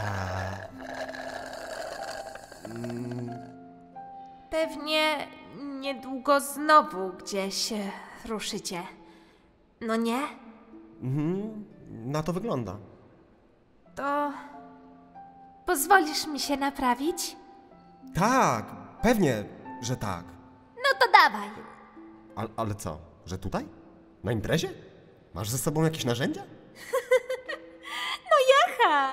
C: Pewnie niedługo znowu gdzieś e, ruszycie. No nie?
A: Mhm, na to wygląda.
C: To... pozwolisz mi się naprawić?
A: Tak, pewnie, że tak.
C: No to dawaj!
A: A, ale co, że tutaj? Na imprezie? Masz ze sobą jakieś narzędzia?
C: No jacha!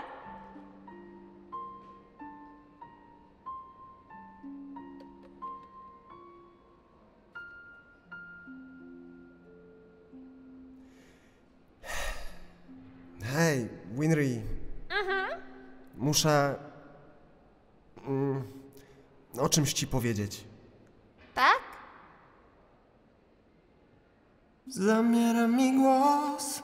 A: Hej, Winry,
C: Mhm.
A: muszę... Mm, o czymś ci powiedzieć.
C: Tak?
T: Zamiera mi głos.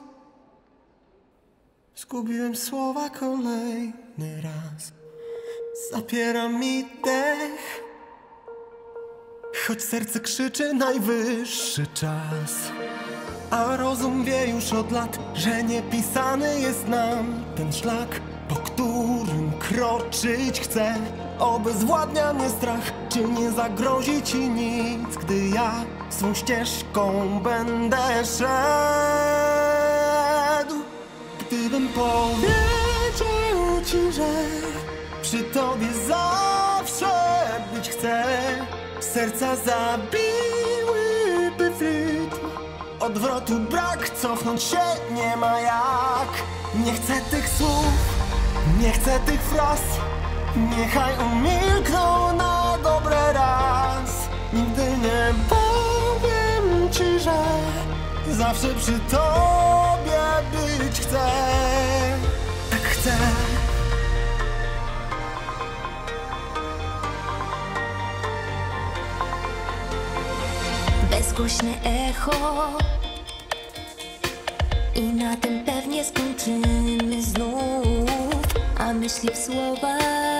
T: Zgubiłem słowa kolejny raz. Zapiera mi dech. Choć serce krzyczy najwyższy czas. A rozum wie już od lat, że niepisany jest nam ten szlak, po którym kroczyć chcę. Obezwładnia mnie strach, czy nie zagrozi ci nic, gdy ja swą ścieżką będę szedł. Gdybym powiedział ci, że przy tobie zawsze być chcę, serca zabiłyby w rytm. Odwrotu brak, cofnąć się nie ma jak. Nie chcę tych słów, nie chcę tych fraz, Niechaj umilkną na dobre raz. Nigdy nie powiem ci, że zawsze przy tobie być chcę. Tak chcę.
D: Bezgłośne echo i na tym pewnie skończymy znów. A myśli w słowach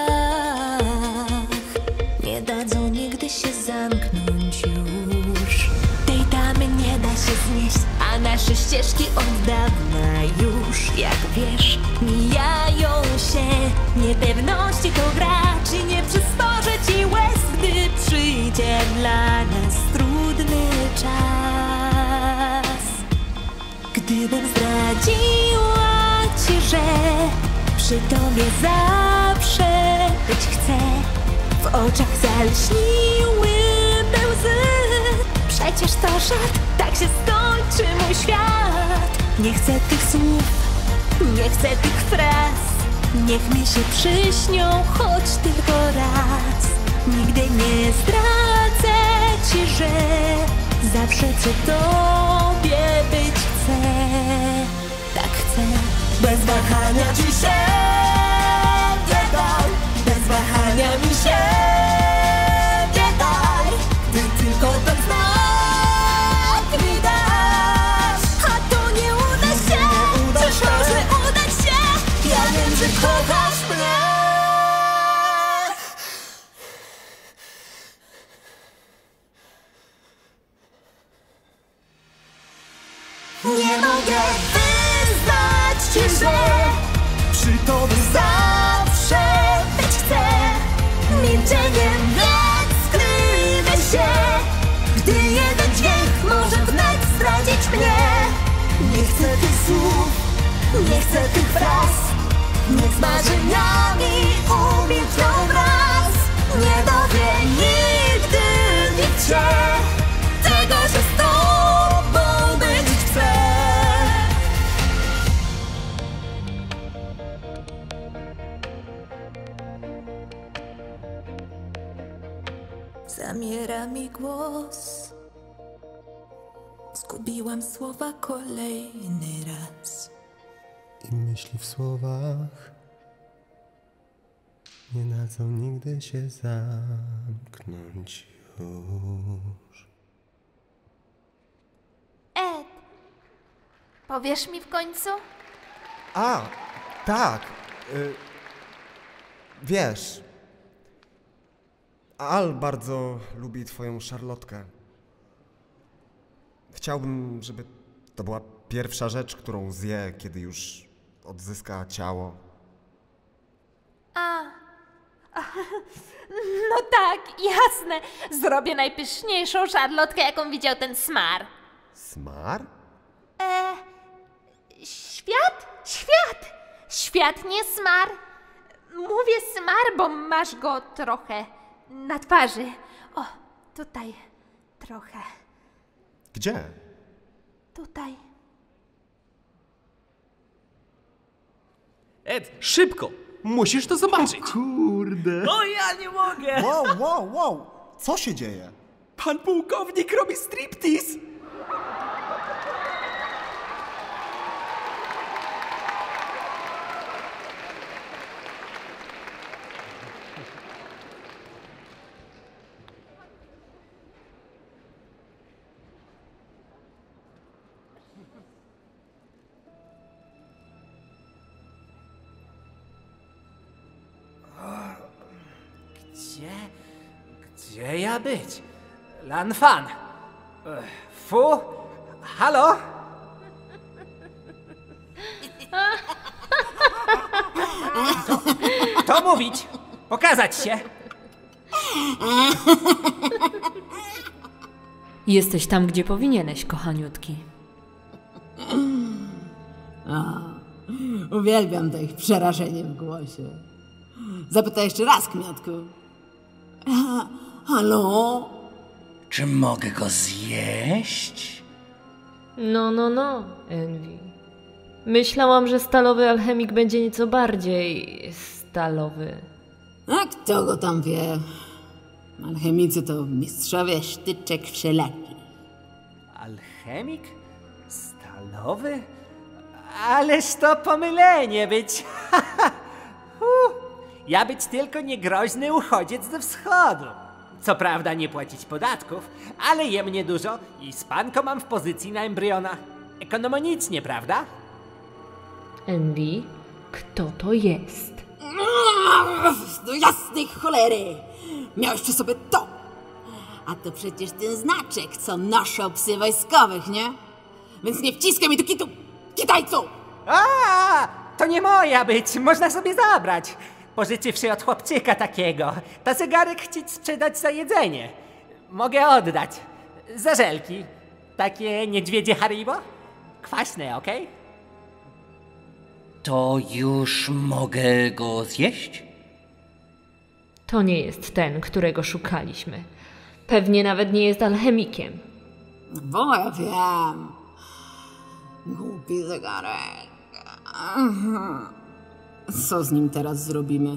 D: nie dadzą nigdy się zamknąć już. Tej tamy nie da się znieść, a nasze ścieżki od dawna już, jak wiesz, mijają się. Niepewności to gra, czy nie przysporzy ci łez, gdy przyjdzie dla nas trudny czas. Gdybym zdradziła ci, że przy tobie zawsze być chcę, w oczach zalśniłyby łzy. Przecież to żart, tak się skończy mój świat. Nie chcę tych słów, nie chcę tych fraz. Niech mi się przyśnią choć tylko raz. Nigdy nie zdradzę ci, że zawsze przy tobie być chcę. Tak chcę. Bez wahania ci się nie daj. Bez wahania mi się nie daj. Ty tylko ten znak mi dasz. A to nie uda się, czyż może udać się? Ja wiem, że kochasz mnie. Nie mogę wyznać ci, że przy tobie zawsze być chcę. Milczeniem nie skrywy się, gdy jeden dźwięk może wnet zdradzić mnie. Nie chcę tych słów, nie chcę tych fraz. Niech z marzeniami umilkną wraz. Nie dowie nigdy nikt się tego, że z tobą być chcę. Zamiera mi głos. Zgubiłam słowa kolejny raz.
A: I myśli w słowach nie dadzą nigdy się zamknąć już.
C: Ed, powiesz mi w końcu?
A: A, tak. Y, wiesz, Al bardzo lubi twoją szarlotkę. Chciałbym, żeby to była pierwsza rzecz, którą zje, kiedy już odzyska ciało.
C: A, no tak, jasne. Zrobię najpyszniejszą szarlotkę, jaką widział ten smar.
A: Smar?
C: E, świat? Świat! Świat, nie smar. Mówię smar, bo masz go trochę na twarzy. O, tutaj trochę.
A: Gdzie?
C: Tutaj.
M: Ed, szybko! Musisz to zobaczyć!
V: O kurde!
S: No ja nie mogę!
T: Wow, wow, wow! Co się dzieje?
I: Pan pułkownik robi striptease!
S: Gdzie? Gdzie ja być? Lanfan! Ech, Fu? Halo? To, to mówić! Pokazać się!
N: Jesteś tam, gdzie powinieneś, kochaniutki.
G: A, uwielbiam to ich przerażenie w głosie. Zapytaj jeszcze raz, kmiotku. A, halo?
J: Czy mogę go zjeść?
N: No, no, no, Envy. Myślałam, że stalowy alchemik będzie nieco bardziej stalowy.
G: A kto go tam wie? Alchemicy to mistrzowie sztyczek wszelakich.
S: Alchemik? Stalowy? Ależ to pomylenie być. Ja być tylko niegroźny uchodziec ze wschodu. Co prawda nie płacić podatków, ale jem niedużo i spanko mam w pozycji na embriona. Ekonomicznie, prawda?
H: Envy, kto to jest?
G: Do jasnej cholery! Miałeś przy sobie to! A to przecież ten znaczek, co noszą psy wojskowych, nie? Więc nie wciskaj mi do kitu! Kitajcu!
S: A, to nie moja być, można sobie zabrać. Pożyczywszy od chłopczyka takiego. Ta zegarek chcieć sprzedać za jedzenie. Mogę oddać. Za żelki. Takie niedźwiedzie Haribo? Kwaśne, okej? Okay?
J: To już mogę go zjeść?
H: To nie jest ten, którego szukaliśmy. Pewnie nawet nie jest alchemikiem.
G: Bo ja wiem. Głupi zegarek. Co z nim teraz zrobimy?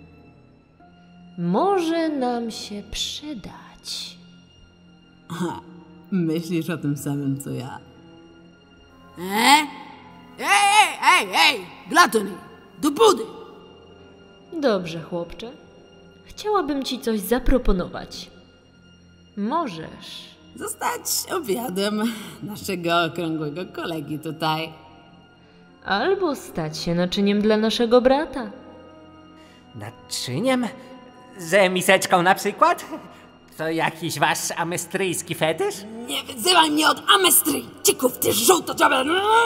H: Może nam się przydać.
G: Aha, myślisz o tym samym, co ja. E? Ej, ej, ej, ej! Glatony! Do budy!
H: Dobrze, chłopcze. Chciałabym ci coś zaproponować. Możesz
G: zostać obiadem naszego okrągłego kolegi tutaj.
H: Albo stać się naczyniem dla naszego brata.
S: Naczyniem? Że miseczką na przykład? To jakiś wasz amestryjski fetysz?
G: Nie wyzywaj mnie od Amestryjczyków, ty żółtodziobę!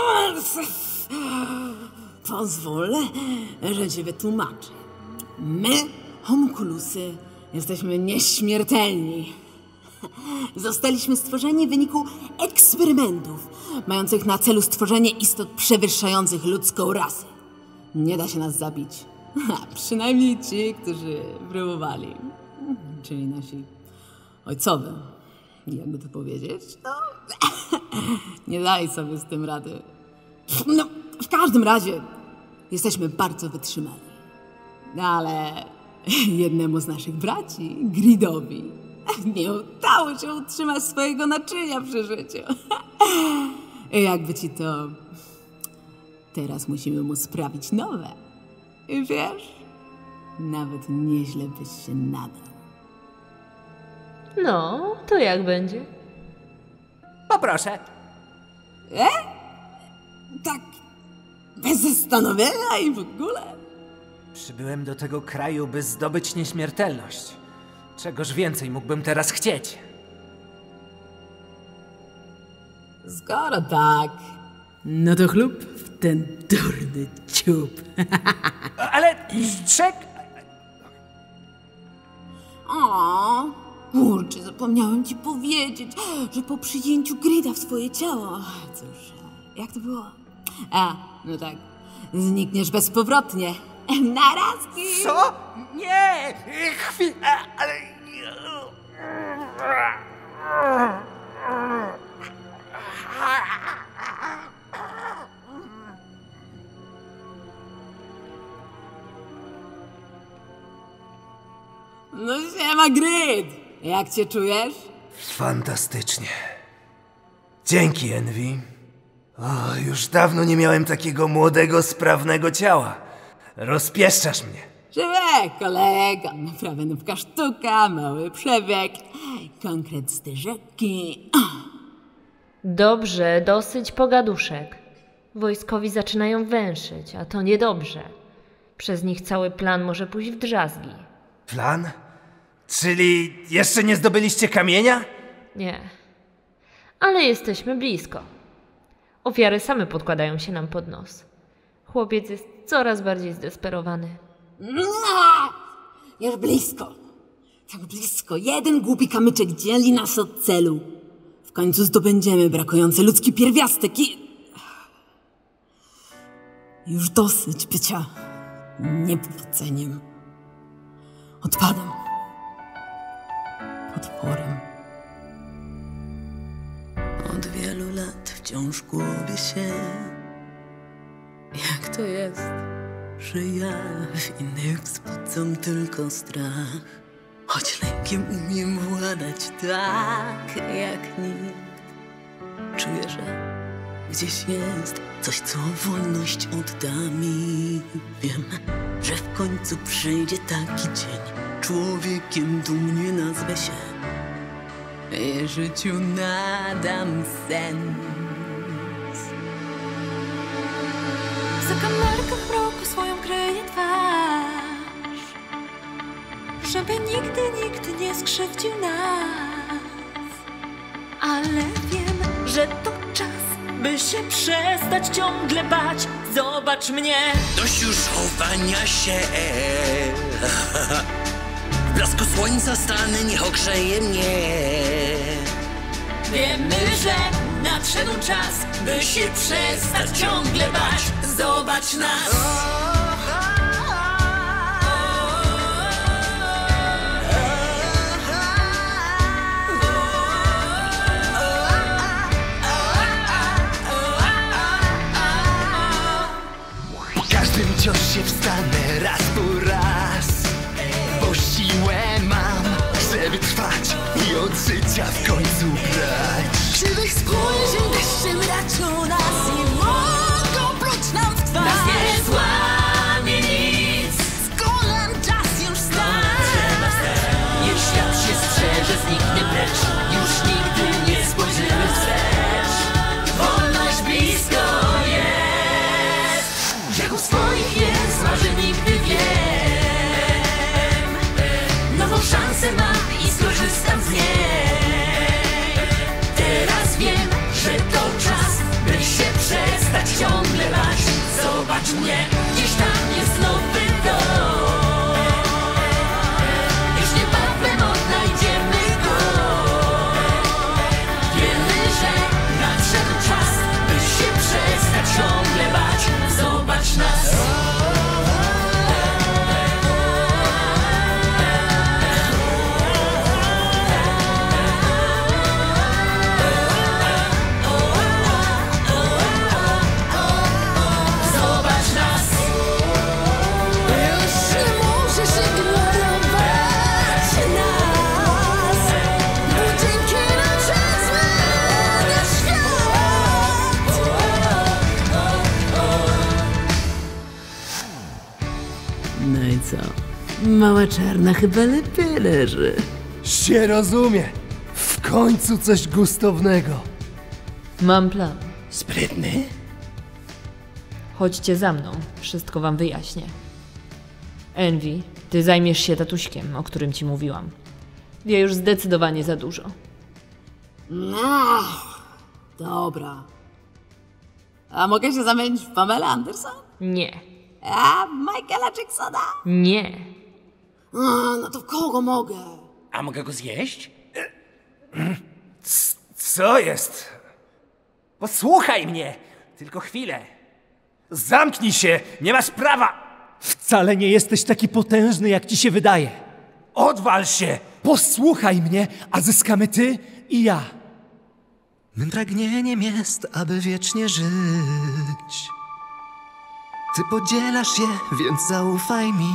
G: Pozwól, że cię wytłumaczę. My, homunculusy, jesteśmy nieśmiertelni. Zostaliśmy stworzeni w wyniku eksperymentów, mających na celu stworzenie istot przewyższających ludzką rasę. Nie da się nas zabić. A przynajmniej ci, którzy próbowali. Czyli nasi ojcowie. Jakby to powiedzieć, no... nie dali sobie z tym rady. No, w każdym razie jesteśmy bardzo wytrzymali. Ale jednemu z naszych braci, Gridowi, nie udało się utrzymać swojego naczynia przy życiu. I jakby ci to... Teraz musimy mu sprawić nowe. I wiesz, nawet nieźle byś się nadał.
H: No, to jak będzie?
S: Poproszę.
G: E? Tak, bez zastanowienia i w ogóle.
S: Przybyłem do tego kraju, by zdobyć nieśmiertelność. Czegoż więcej mógłbym teraz chcieć?
G: Skoro tak, no to chlub w ten durny ciup.
S: Ale czek...
G: O, kurczę, zapomniałem ci powiedzieć, że po przyjęciu Grida w swoje ciało... Cóż, jak to było? A, no tak, znikniesz bezpowrotnie. Narazki!
S: Co? Nie! Chwila, ale...
G: No siema, Grid! Jak cię czujesz?
L: Fantastycznie. Dzięki, Envy. O, już dawno nie miałem takiego młodego, sprawnego ciała. Rozpieszczasz mnie.
G: Żywe, kolega, prawie nówka sztuka, mały przebieg, konkret z tej rzeki.
H: Dobrze, dosyć pogaduszek. Wojskowi zaczynają węszyć, a to niedobrze. Przez nich cały plan może pójść w drzazgi.
L: Plan? Czyli jeszcze nie zdobyliście kamienia?
H: Nie. Ale jesteśmy blisko. Ofiary same podkładają się nam pod nos. Chłopiec jest coraz bardziej zdesperowany.
G: No, już blisko. Tak blisko. Jeden głupi kamyczek dzieli nas od celu. W końcu zdobędziemy brakujący ludzki pierwiastek i... Już dosyć bycia niepowodzeniem. Odpadam. Potworem.
O: Od wielu lat wciąż gubię się.
G: Jak to jest,
R: że ja w innych wzbudzam tylko strach. Choć lękiem umiem władać tak jak nikt. Czuję, że gdzieś jest coś, co wolność odda mi. Wiem, że w końcu przyjdzie taki dzień. Człowiekiem dumnie nazwę się i życiu nadam sens.
D: W zakamarkach mroku swoją kryje twarz, żeby nigdy nikt nie skrzywdził nas. Ale wiem, że to czas, by się przestać ciągle bać. Zobacz mnie.
R: Dość już chowania się. W blasku słońca stanę, niech ogrzeje mnie.
D: Wiemy, że nadszedł czas, by się przestać ciągle bać. Zobacz nas.
T: Po każdym ciosie wstanę raz po raz, bo siłę mam, żeby trwać i od życia w końcu brać.
R: Krzywych spojrzeń deszczem raczą nas i mogą pluć nam w twarz.
D: Nas nie złamie nic.
R: Z kolan czas już stać.
D: Niech świat się strzeże, zniknie precz. Już nigdy nie spojrzymy wstecz. Wolność blisko jest. Brzegów swoich jest, marzę nigdy wiem. Nową szansę mam i skorzystam z niej. Teraz wiem, że to czas, by się przestać ciągle bać. Zobacz mnie, gdzieś tam jest nowy dom. Już niebawem odnajdziemy go. Wiemy, że nadszedł czas, by się przestać ciągle bać. Zobacz nas. Zobacz nas.
R: Już nie możesz ignorować nas, bo dzięki nam się zmienia świat. No i co? Mała czarna chyba lepiej leży.
L: Się rozumie. W końcu coś gustownego.
H: Mam plan.
L: Sprytny?
H: Chodźcie za mną, wszystko wam wyjaśnię. Envy, ty zajmiesz się tatuśkiem, o którym ci mówiłam. Wie już zdecydowanie za dużo.
G: No, dobra. A mogę się zamienić w Pamela Anderson?
H: Nie.
G: A Michaela Jacksona?
H: Nie.
G: A, no to w kogo mogę?
L: A mogę go zjeść? C- co jest?
S: Posłuchaj mnie! Tylko chwilę.
L: Zamknij się! Nie masz prawa!
S: Wcale nie jesteś taki potężny, jak ci się wydaje.
L: Odwal się!
S: Posłuchaj mnie, a zyskamy ty i ja.
T: Mym pragnieniem jest, aby wiecznie żyć. Ty podzielasz je, więc zaufaj mi.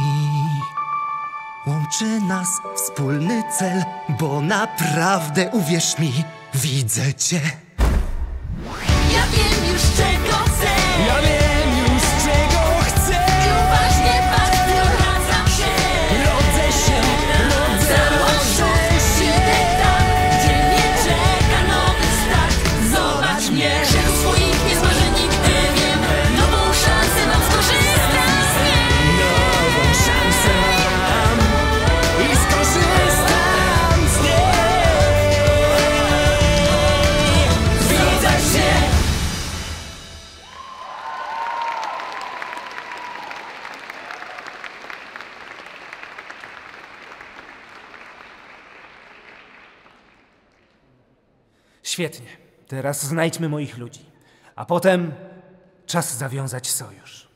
T: Łączy nas wspólny cel, bo naprawdę, uwierz mi, widzę cię.
D: Ja wiem już czego chcę.
T: Ja wiem już czego chcę.
D: I uważnie patrzę, obracam się.
T: Rodzę się, rodzę, rodzę się.
D: Idę tam, gdzie mnie czeka nowy start. Zobacz mnie, że swoich nie zmarzę nigdy wiem. Nową szansę mam, skorzystam z niej.
T: Nową szansę mam i skorzystam z niej.
D: Widzę się.
S: Świetnie. Teraz znajdźmy moich ludzi. A potem czas zawiązać sojusz.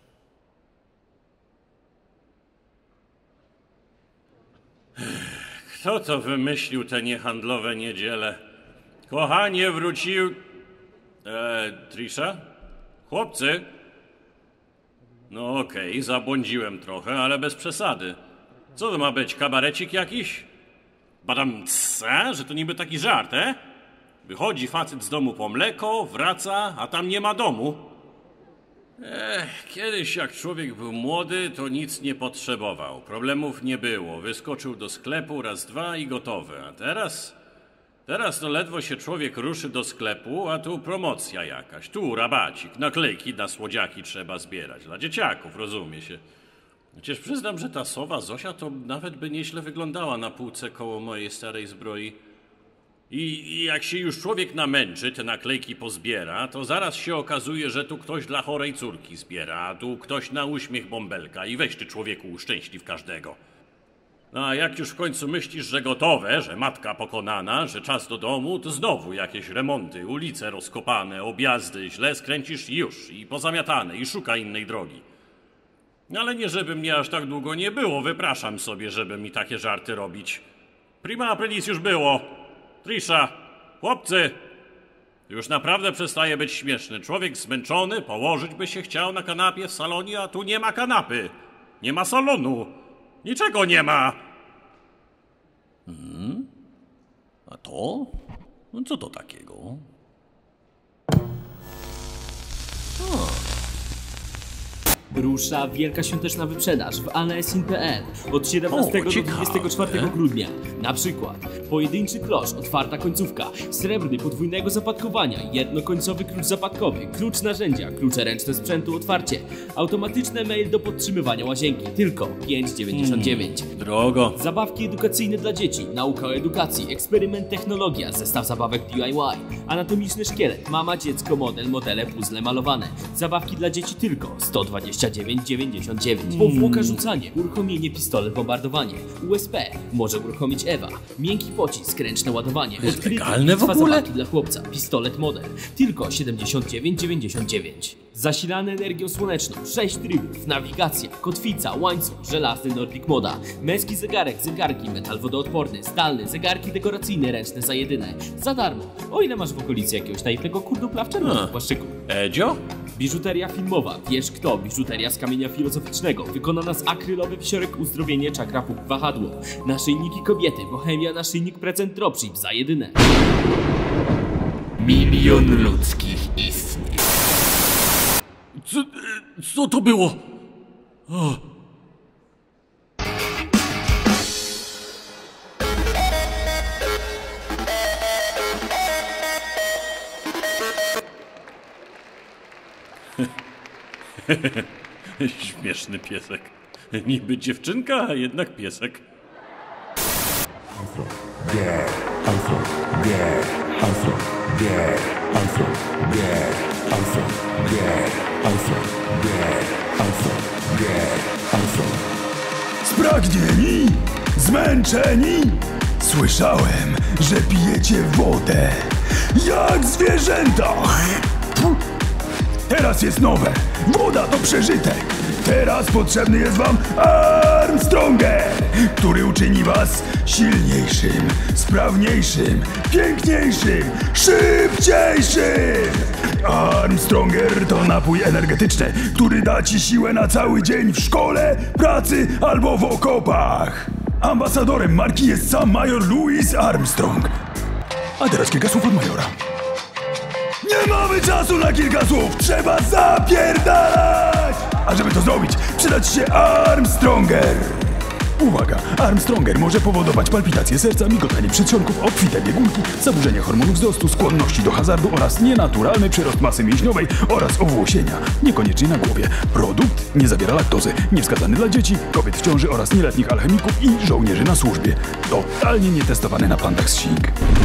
E: Kto to wymyślił te niehandlowe niedziele? Kochanie, wrócił... E, Trisha? Chłopcy? No okej, okay, zabłądziłem trochę, ale bez przesady. Co to ma być, kabarecik jakiś? Badam tsa, że to niby taki żart, e? Wychodzi facet z domu po mleko, wraca, a tam nie ma domu. Ech, kiedyś jak człowiek był młody, to nic nie potrzebował. Problemów nie było. Wyskoczył do sklepu raz, dwa i gotowe. A teraz... Teraz to ledwo się człowiek ruszy do sklepu, a tu promocja jakaś. Tu rabacik, naklejki na słodziaki trzeba zbierać. Dla dzieciaków, rozumie się. Chociaż przyznam, że ta sowa Zosia to nawet by nieźle wyglądała na półce koło mojej starej zbroi. I, I jak się już człowiek namęczy, te naklejki pozbiera, to zaraz się okazuje, że tu ktoś dla chorej córki zbiera, a tu ktoś na uśmiech bąbelka i weź ty człowieku uszczęśliw każdego. No a jak już w końcu myślisz, że gotowe, że matka pokonana, że czas do domu, to znowu jakieś remonty, ulice rozkopane, objazdy, źle skręcisz i już, i pozamiatane, i szuka innej drogi. Ale nie żeby mnie aż tak długo nie było, wypraszam sobie, żeby mi takie żarty robić. Prima aprilis już było. Trisha, chłopcy, już naprawdę przestaje być śmieszny. Człowiek zmęczony, położyć by się chciał na kanapie w salonie, a tu nie ma kanapy. Nie ma salonu. Niczego nie ma. Hmm? A to? No co to takiego?
O: O. Rusza wielka świąteczna wyprzedaż w alesin kropka pe el od siedemnastego do dwudziestego czwartego grudnia. Na przykład pojedynczy klosz, otwarta końcówka, srebrny podwójnego zapadkowania, jednokońcowy klucz zapadkowy, klucz narzędzia, klucze ręczne sprzętu otwarcie, automatyczne mail do podtrzymywania łazienki, tylko pięć dziewięćdziesiąt dziewięć.
E: Hmm, drogo.
O: Zabawki edukacyjne dla dzieci, nauka o edukacji, eksperyment technologia, zestaw zabawek D I Y, anatomiczny szkielet, mama, dziecko, model, modele, puzzle malowane. Zabawki dla dzieci tylko sto dwadzieścia dziewięć dziewięćdziesiąt dziewięć. Powłoka rzucanie, uruchomienie, pistolet, bombardowanie, U S P, może uruchomić Ewa, miękki pocisk, ręczne ładowanie, odkryty, bitwa zabawki dla chłopca, pistolet model, tylko siedemdziesiąt dziewięć dziewięćdziesiąt dziewięć. Zasilane energią słoneczną, sześć trybów, nawigacja, kotwica, łańcuch, żelazny Nordic Moda, męski zegarek, zegarki, metal wodoodporny, zdalny, zegarki dekoracyjne, ręczne za jedyne, za darmo, o ile masz w okolicy jakiegoś tajnego kurdupla w czerwonym płaszczyku.
E: Edzio?
O: Biżuteria filmowa, wiesz kto, biżuteria z kamienia filozoficznego, wykonana z akrylowy wisiorek, uzdrowienie, czakra, puk, wahadło, naszyjniki kobiety, bohemia, naszyjnik, prezent, dropship, za jedyne.
E: Milion ludzkich istnień. Co, co to było? O. Śmieszny piesek. Niby dziewczynka, a jednak piesek.
Q: Spragnieni? Zmęczeni? Słyszałem, że pijecie wodę. Jak zwierzęta! Teraz jest nowe. Woda to przeżytek. Teraz potrzebny jest wam Armstronger, który uczyni was silniejszym, sprawniejszym, piękniejszym, szybciejszym. Armstronger to napój energetyczny, który da ci siłę na cały dzień w szkole, pracy albo w okopach. Ambasadorem marki jest sam major Louis Armstrong. A teraz kilka słów od majora. Nie mamy czasu na kilka słów, trzeba zapierdalać! A żeby to zrobić, przyda ci się Armstronger. Uwaga, Armstronger może powodować palpitacje serca, migotanie przedsionków, obfite biegunki, zaburzenia hormonów wzrostu, skłonności do hazardu oraz nienaturalny przyrost masy mięśniowej oraz owłosienia, niekoniecznie na głowie. Produkt nie zawiera laktozy, niewskazany dla dzieci, kobiet w ciąży oraz nieletnich alchemików i żołnierzy na służbie. Totalnie nietestowany na pandach z Sing.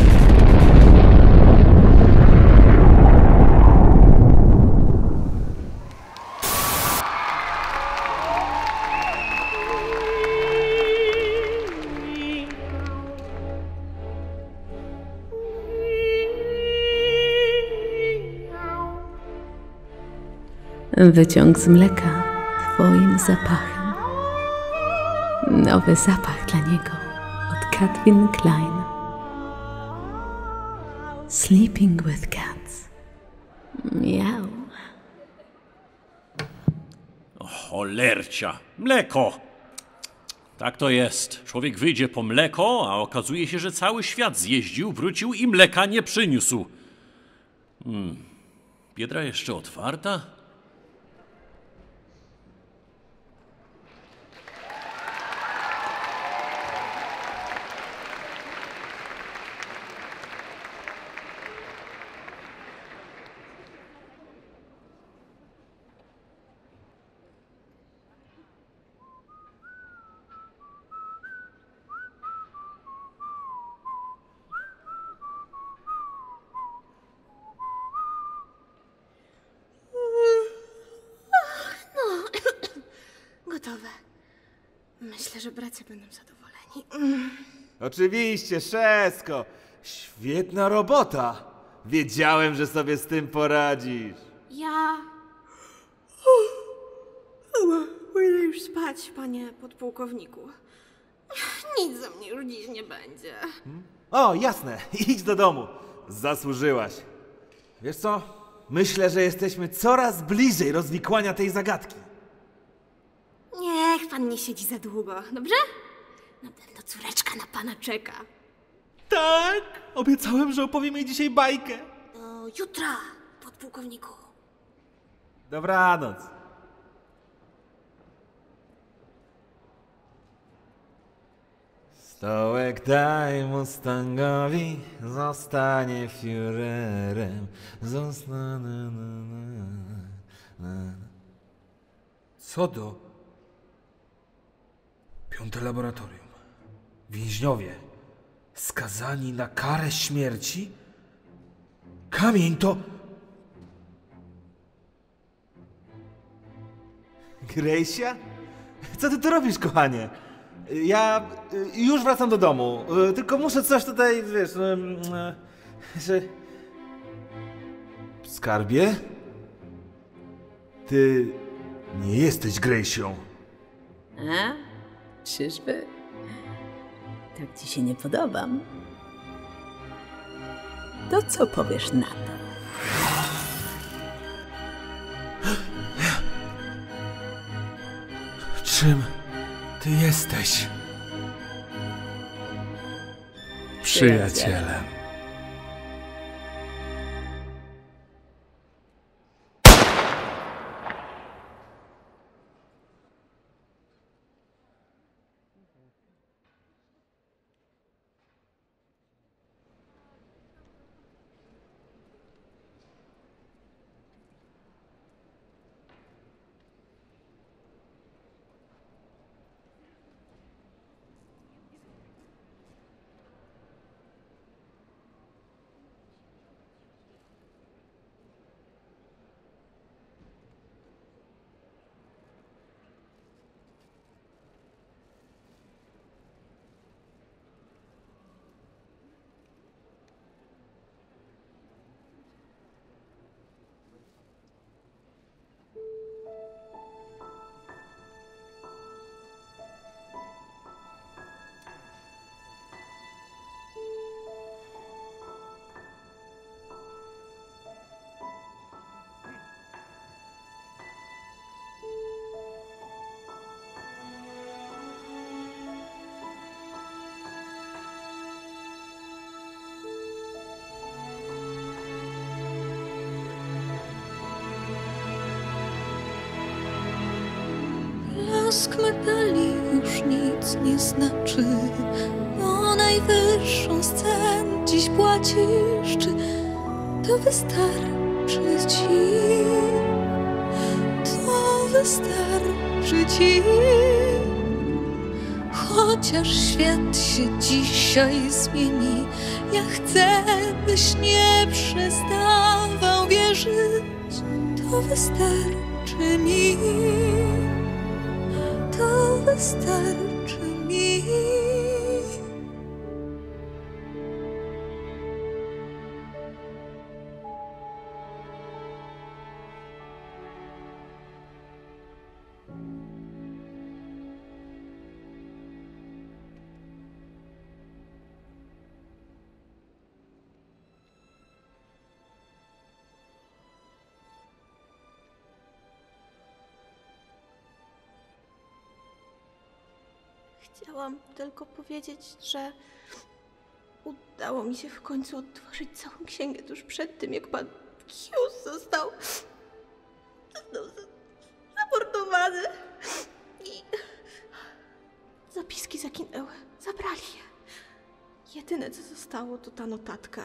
U: Wyciąg z mleka twoim zapachem. Nowy zapach dla niego od Calvin Klein. Sleeping with cats. Miau.
E: Cholercia. Mleko. Tak to jest. Człowiek wyjdzie po mleko, a okazuje się, że cały świat zjeździł, wrócił i mleka nie przyniósł. Hmm. Biedra jeszcze otwarta?
B: Gotowe. Myślę, że bracia będą zadowoleni.
P: Oczywiście, Szesko. Świetna robota. Wiedziałem, że sobie z tym poradzisz.
B: Ja... Pójdę już spać, panie podpułkowniku. Nic ze mnie już dziś nie będzie.
P: O, jasne. Idź do domu. Zasłużyłaś. Wiesz co? Myślę, że jesteśmy coraz bliżej rozwikłania tej zagadki.
B: Niech pan nie siedzi za długo, dobrze? Na pewno córeczka na pana czeka.
P: Tak! Obiecałem, że opowiem jej dzisiaj bajkę.
B: Do jutra, podpułkowniku.
P: Dobranoc. Stołek daj Mustangowi, zostanie Führerem. Zostanę... Co do... Piąte laboratorium. Więźniowie skazani na karę śmierci? Kamień to... Grejsia? Co ty tu robisz, kochanie? Ja już wracam do domu, tylko muszę coś tutaj, wiesz, że... Skarbie? Ty nie jesteś Grejsią.
U: A? Czyżby? Tak ci się nie podobam? To co powiesz na to?
P: Czym ty jesteś? Przyjacielem.
D: Blask metali już nic nie znaczy, bo najwyższą scenę dziś płacisz. Czy to wystarczy ci? To wystarczy ci? Chociaż świat się dzisiaj zmieni, ja chcę, byś nie przestawał wierzyć. To wystarczy mi. To wystarczy mi.
B: Chciałam tylko powiedzieć, że udało mi się w końcu odtworzyć całą księgę tuż przed tym, jak pan Hughes został, został zamordowany. I zapiski zaginęły. Zabrali je. Jedyne, co zostało, to ta notatka.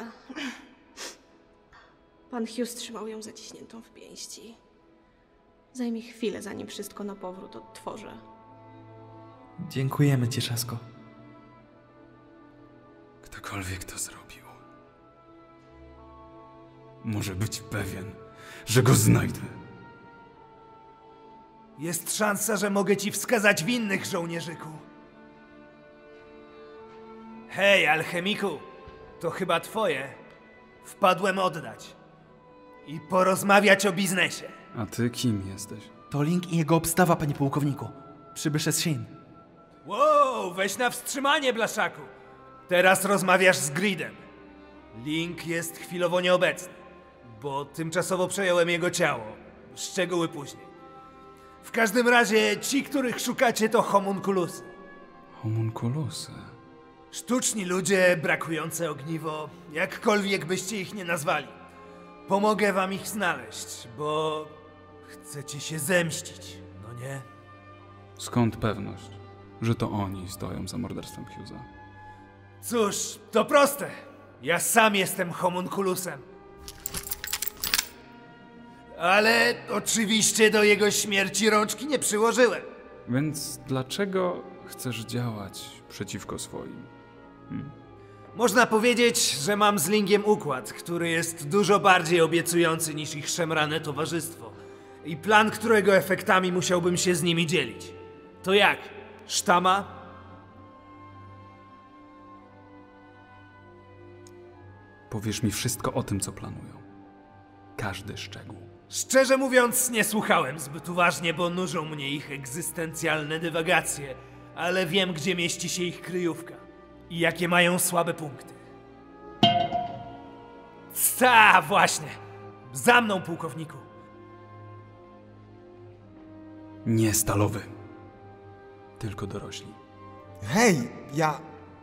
B: Pan Hughes trzymał ją zaciśniętą w pięści. Zajmie chwilę, zanim wszystko na powrót odtworzę.
I: Dziękujemy ci, Szasko.
Q: Ktokolwiek to zrobił, może być pewien, że go znajdę.
L: Jest szansa, że mogę ci wskazać winnych, żołnierzyku. Hej, alchemiku, to chyba twoje. Wpadłem oddać. I porozmawiać o biznesie.
Q: A ty kim jesteś?
I: To Link i jego obstawa, panie pułkowniku. Przybysze z Shin.
L: Wow, weź na wstrzymanie, blaszaku. Teraz rozmawiasz z Gridem. Link jest chwilowo nieobecny, bo tymczasowo przejąłem jego ciało. Szczegóły później. W każdym razie ci, których szukacie, to homunculusy.
Q: Homunculusy?
L: Sztuczni ludzie, brakujące ogniwo, jakkolwiek byście ich nie nazwali. Pomogę wam ich znaleźć, bo chcecie się zemścić, no nie?
Q: Skąd pewność, że to oni stoją za morderstwem Hughesa?
L: Cóż, to proste. Ja sam jestem homunculusem. Ale oczywiście do jego śmierci rączki nie przyłożyłem.
Q: Więc dlaczego chcesz działać przeciwko swoim? Hmm?
L: Można powiedzieć, że mam z Lingiem układ, który jest dużo bardziej obiecujący niż ich szemrane towarzystwo. I plan, którego efektami musiałbym się z nimi dzielić. To jak? Sztama?
Q: Powiesz mi wszystko o tym, co planują. Każdy szczegół.
L: Szczerze mówiąc, nie słuchałem zbyt uważnie, bo nużą mnie ich egzystencjalne dywagacje, ale wiem, gdzie mieści się ich kryjówka i jakie mają słabe punkty. Ta, właśnie! Za mną, pułkowniku!
Q: Nie stalowy. Tylko dorośli.
A: Hej, ja...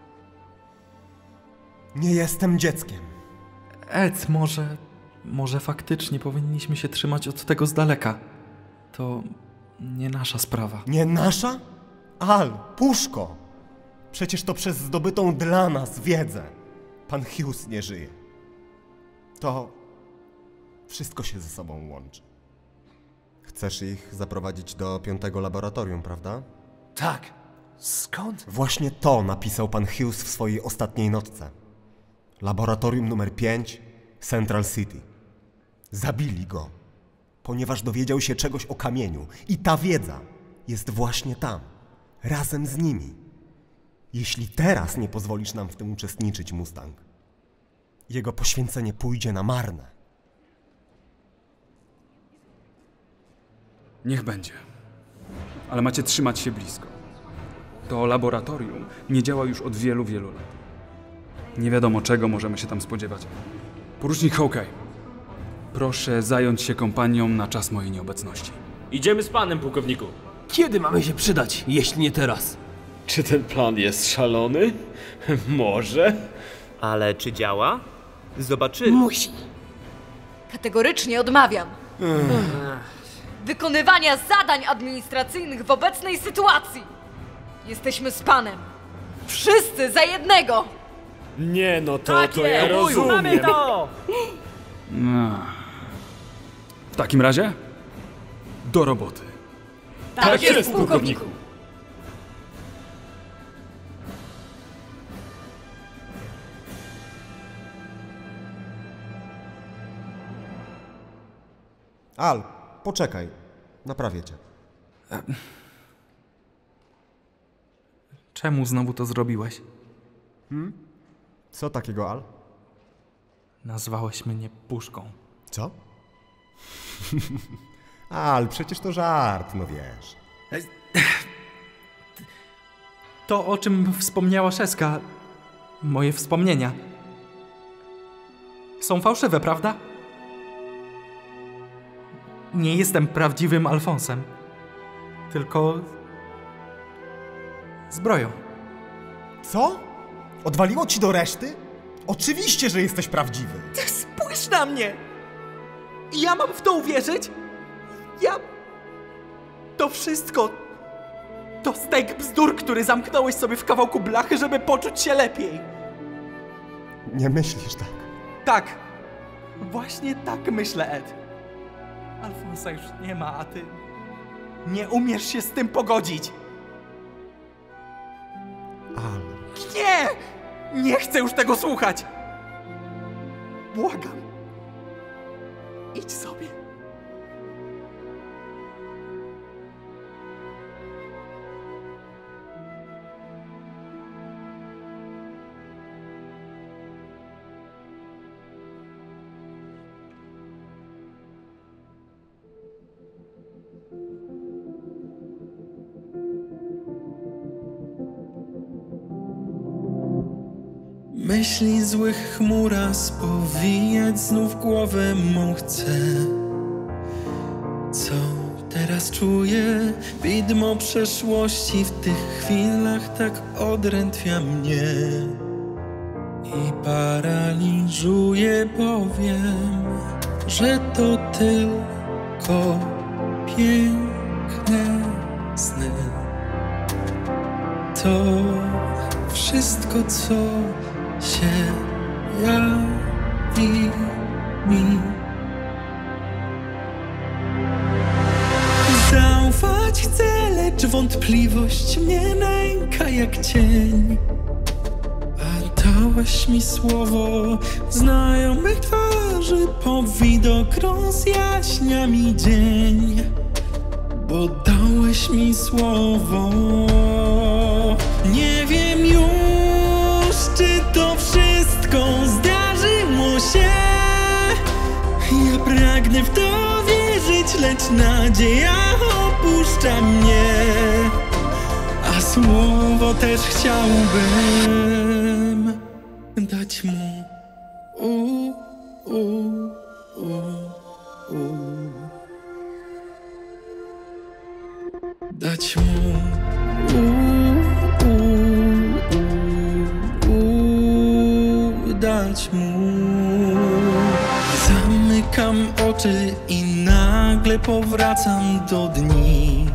A: nie jestem dzieckiem.
I: Ed, może... może faktycznie powinniśmy się trzymać od tego z daleka. To nie nasza sprawa.
A: Nie nasza? Al, puszko! Przecież to przez zdobytą dla nas wiedzę pan Hughes nie żyje. To wszystko się ze sobą łączy. Chcesz ich zaprowadzić do piątego laboratorium, prawda?
L: Tak. Skąd?
A: Właśnie to napisał pan Hughes w swojej ostatniej notce. Laboratorium numer pięć, Central City. Zabili go, ponieważ dowiedział się czegoś o kamieniu i ta wiedza jest właśnie tam, razem z nimi. Jeśli teraz nie pozwolisz nam w tym uczestniczyć, Mustang, jego poświęcenie pójdzie na marne.
Q: Niech będzie. Ale macie trzymać się blisko. To laboratorium nie działa już od wielu, wielu lat. Nie wiadomo, czego możemy się tam spodziewać. Porucznik Hawkeye, proszę zająć się kompanią na czas mojej nieobecności.
O: Idziemy z panem, pułkowniku.
V: Kiedy mamy się przydać, jeśli nie teraz?
O: Czy ten plan jest szalony? Może.
F: Ale czy działa? Zobaczymy.
N: Musi. Kategorycznie odmawiam. Wykonywania zadań administracyjnych w obecnej sytuacji. Jesteśmy z panem. Wszyscy za jednego.
O: Nie, no to,
F: Tak
O: to ja
F: jest,
O: rozumiem.
F: mamy to!
Q: No. W takim razie do roboty.
N: Tak, tak jest, pułkowniku.
A: Al, poczekaj. Naprawię cię.
I: Czemu znowu to zrobiłeś?
A: Hmm? Co takiego, Al?
I: Nazwałeś mnie puszką.
A: Co? Al, przecież to żart, no wiesz.
I: To, o czym wspomniała Szeska, moje wspomnienia, są fałszywe, prawda? Nie jestem prawdziwym Alfonsem, tylko Zbroją.
A: Co? Odwaliło ci do reszty? Oczywiście, że jesteś prawdziwy.
I: Ty spójrz na mnie! Ja mam w to uwierzyć? Ja... To wszystko... To stek bzdur, który zamknąłeś sobie w kawałku blachy, żeby poczuć się lepiej.
A: Nie myślisz tak.
I: Tak. Właśnie tak myślę, Ed. Alfonsa już nie ma, a ty... Nie umiesz się z tym pogodzić.
A: Ale...
I: Nie! Nie chcę już tego słuchać! Błagam. Idź sobie.
C: Myśli złych chmura spowijać znów głowę mą chce. Co teraz czuję? Widmo przeszłości w tych chwilach tak odrętwia mnie i paraliżuje, bo wiem, że to tylko piękne sny. To wszystko, co się jawi mi. Zaufać chcę, lecz wątpliwość mnie nęka jak cień. A dałeś mi słowo znajomych twarzy, po widok rozjaśnia mi dzień. Bo dałeś mi słowo. Nie wiem już, czy to wszystko zdarzyło się. Ja pragnę w to wierzyć, lecz nadzieja opuszcza mnie. A słowo też chciałbym dać mu. U, u, u, u. Dać mu. U, u, u, u, dać mu. Zamykam oczy i nagle powracam do dni,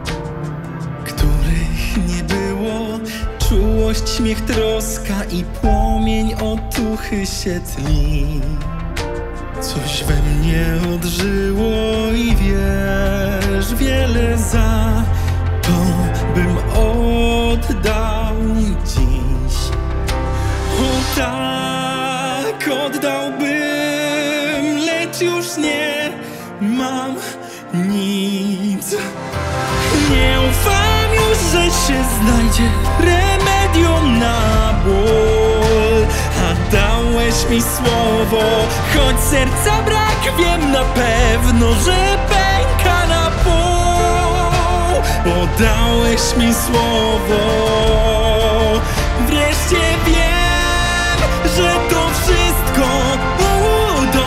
C: których nie było. Czułość, śmiech, troska i płomień otuchy się tli. Coś we mnie odżyło i wiesz, wiele za to bym oddał dziś. O tak, oddałbym, lecz już nie mam nic. Nie ufam już, że się znajdzie remedium na ból. A dałeś mi słowo, choć serca brak, wiem na pewno, że pęka na pół. Bo dałeś mi słowo. Wreszcie wiem, że to wszystko to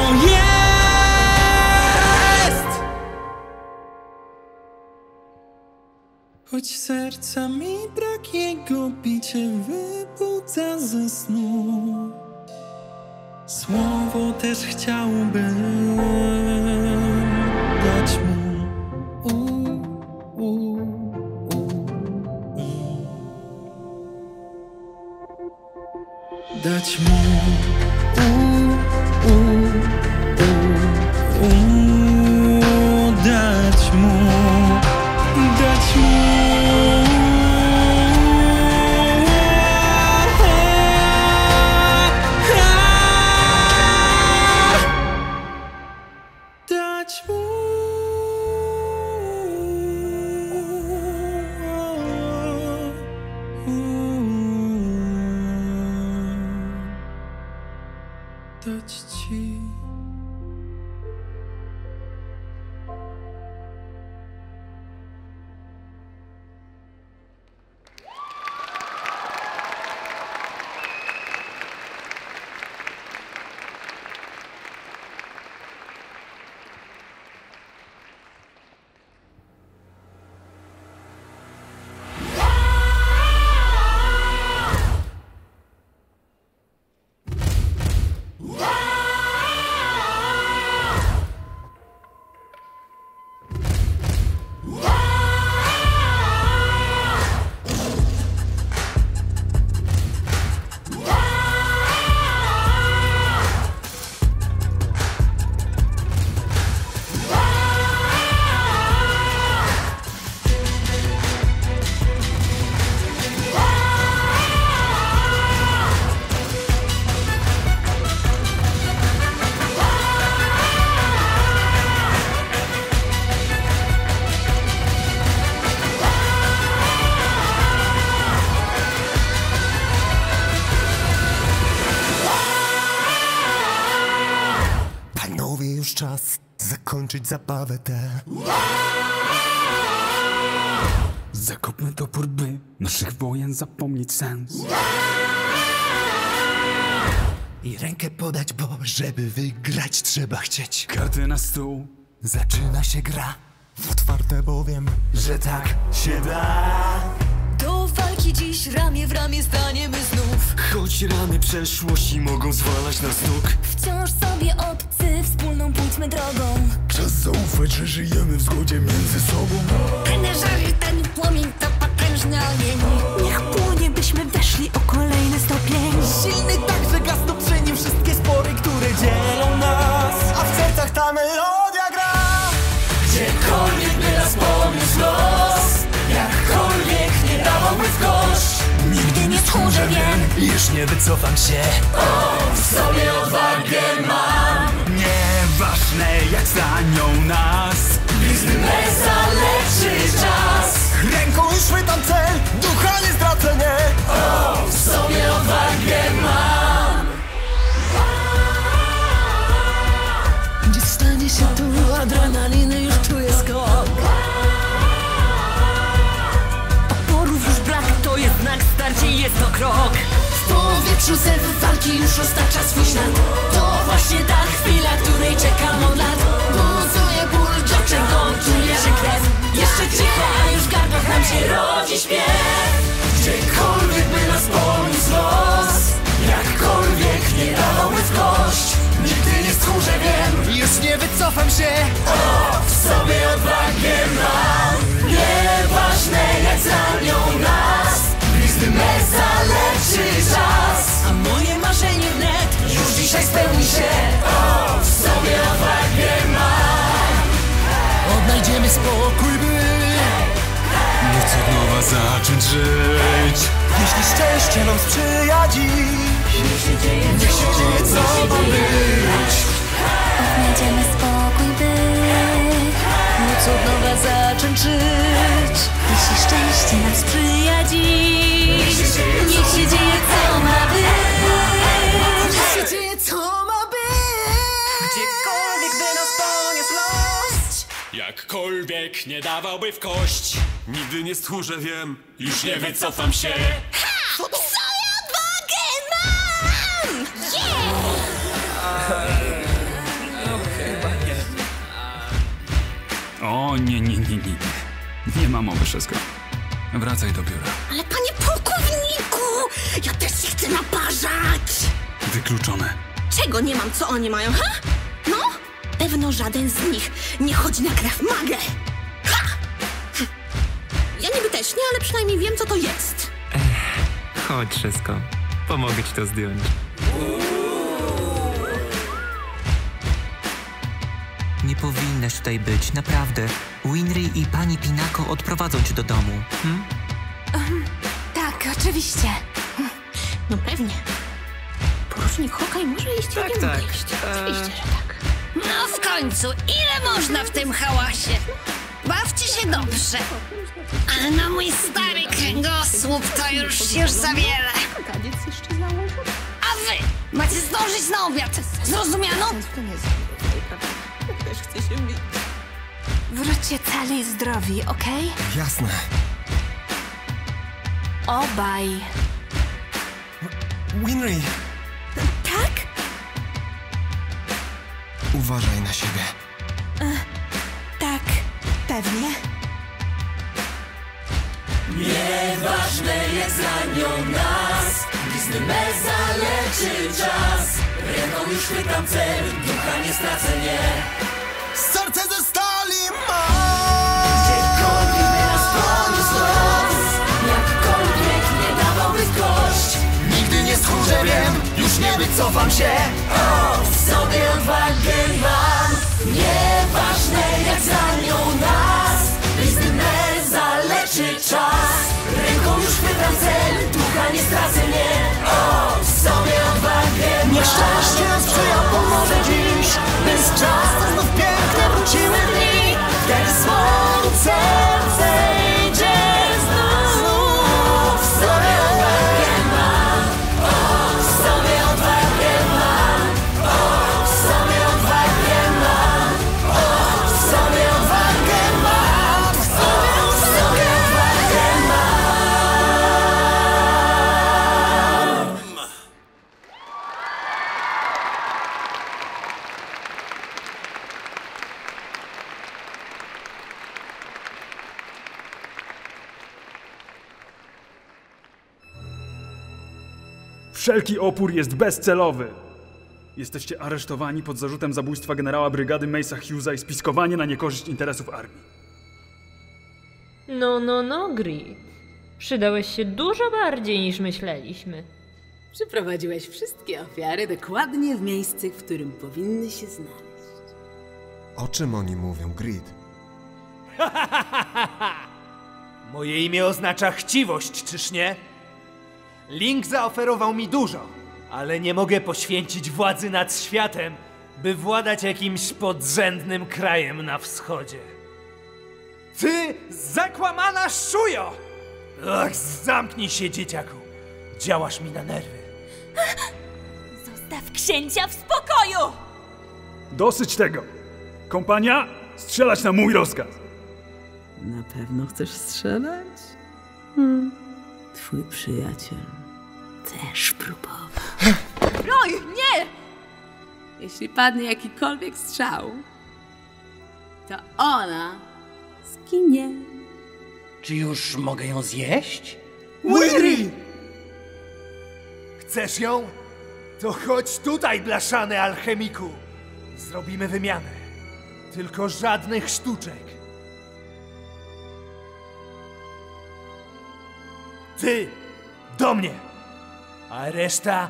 C: jest. Choć serca mi brak, jego bicie wybudza ze snu. Słowo też chciałbym dać mu. U, u, u, u. Dać mu. U, u, u, u. Dać mu. Dać mu. Dać ci.
T: już czas zakończyć zabawę tę.
C: Zakopmy topór, by naszych wojen zapomnieć sens.
T: I rękę podać, bo żeby wygrać trzeba chcieć.
C: Karty na stół.
T: Zaczyna się gra, w otwarte bowiem, że tak się da.
D: Do walki dziś ramię w ramię staniemy znów.
T: Choć rany przeszłości mogą zwalać nas nóg.
D: Wciąż sobie obcy, wspólną pójdźmy drogą.
T: Czas zaufać, że żyjemy w zgodzie między sobą.
D: Ten żar, ten płomień to potężny ogień. Niech płonie, byśmy weszli o kolejny stopień.
T: Silny tak, że gasną przy nim wszystkie spory, które dzielą nas. A w sercach ta melodia gra.
R: Gdziekolwiek by nas poniósł los, jakkolwiek nie dawałby w kość,
D: nigdy nie stchórze wiem,
T: już nie wycofam się.
R: O, w sobie odwagę mam.
C: Nieważne jak zranią nas,
R: Blizny me zaleczy czas.
T: Ręką już chwytam cel, ducha nie zdradzę, nie.
R: O, w sobie odwagę mam.
D: Gdzie stanie się tu adrenaliny, już czuję skok. Oporów już brak, to jest znak, starcie jest to krok. W powietrzu zew walki już roztacza swój ślad. To właśnie ta chwila, której czekam od lat. Buzuje ból, do czego czuje się krew. Jeszcze cicho, a już w gardłach nam się rodzi śpiew.
R: Gdziekolwiek by nas poniósł los, jakkolwiek nie dawałby w kość, nigdy nie stchórze wiem,
T: już nie wycofam się.
R: O, w sobie odwagę mam. Nieważne jak zranią nas, blizny me zaleczy czas.
D: A moje marzenie wnet
R: już dzisiaj spełni się. O, w sobie odwagę mam.
T: Odnajdziemy spokój, by
C: móc od nowa zacząć żyć.
T: Jeśli szczęście nam sprzyja dziś,
D: niech się dzieje,
T: niech się dzieje co ma być.
D: Odnajdziemy spokój, by móc od nowa zacząć żyć. Jeśli szczęście nam sprzyja dziś, niech się dzieje co ma być. Niech się dzieje co ma być.
R: Gdziekolwiek by nas poniósł los,
C: Jakkolwiek nie dawałby w kość, nigdy nie stchórze wiem, już nie wycofam się.
D: Ha! W sobie odwagę mam!
C: O nie, nie, nie, nie. Nie ma mowy, wszystko. Wracaj do biura.
D: Ale panie pułkowniku, ja też się chcę naparzać.
C: Wykluczone.
D: Czego nie mam, co oni mają, ha? No, pewno żaden z nich nie chodzi na krew magę. Ha! Hm. Ja niby też nie, ale przynajmniej wiem, co to jest.
K: Ech, chodź, wszystko. Pomogę ci to zdjąć. Nie powinnaś tutaj być, naprawdę. Winry i pani Pinako odprowadzą cię do domu. Hm?
D: Um, tak, oczywiście. No pewnie. Porucznik Hokaj może iść
K: tak,
D: drugim
K: tak.
D: odejść. Oczywiście, że tak.
M: No w końcu, ile można w tym hałasie? Bawcie się dobrze. Ale na mój stary kręgosłup to już, już za wiele. A wy macie zdążyć na obiad. Zrozumiano?
B: Też chcę się bić.
D: Wróćcie cali i zdrowi, okej? Okay?
T: Jasne.
D: Obaj.
T: Winry,
D: Tak?
T: uważaj na siebie.
D: E, tak, pewnie.
R: Nieważne jak zranią nas, blizny me zaleczy czas. Ręką już chwytam cel, ducha nie stracę, nie.
T: Serce ze stali ma.
R: Gdziekolwiek by nas poniósł los, jakkolwiek nie dawałby w kość, nigdy nie stchórze wiem, już nie wycofam się. O, w sobie odwagę mam. Nieważne jak zranią nas, blizny me zaleczy czas. Ręką już chwytam cel, ducha nie stracę, nie. O, w sobie odwagę mam.
T: Niech szczęście nam sprzyja, pomoże dziś. Bez czasu znów piękne wróciły dni.
R: Kiedy słońce zejdzie znów, w sobie odwagę mam. O, w sobie odwagę mam. O, w sobie
Q: Wszelki opór jest bezcelowy. Jesteście aresztowani pod zarzutem zabójstwa generała brygady Mace'a Hughesa i spiskowanie na niekorzyść interesów armii.
H: No, no, no, Grid. Przydałeś się dużo bardziej niż myśleliśmy.
U: Przyprowadziłeś wszystkie ofiary dokładnie w miejsce, w którym powinny się znaleźć.
A: O czym oni mówią, Grid?
L: Moje imię oznacza chciwość, czyż nie? Link zaoferował mi dużo, ale nie mogę poświęcić władzy nad światem, by władać jakimś podrzędnym krajem na wschodzie. Ty, zakłamana szujo! Ach, zamknij się, dzieciaku. Działasz mi na nerwy.
D: Zostaw księcia w spokoju!
Q: Dosyć tego! Kompania, strzelać na mój rozkaz!
U: Na pewno chcesz strzelać? Hmm. Twój przyjaciel też próbował.
N: Roy, nie!
U: Jeśli padnie jakikolwiek strzał, to ona zginie.
L: Czy już mogę ją zjeść?
T: Winry!
L: Chcesz ją? To chodź tutaj, blaszany alchemiku. Zrobimy wymianę. Tylko żadnych sztuczek. Ty, do mnie! A reszta...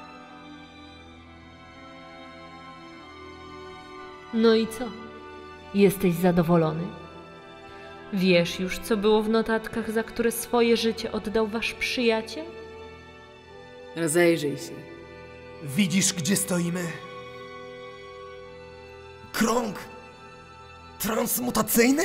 H: No i co? Jesteś zadowolony? Wiesz już, co było w notatkach, za które swoje życie oddał wasz przyjaciel?
U: Rozejrzyj się.
L: Widzisz, gdzie stoimy?
T: Krąg transmutacyjny?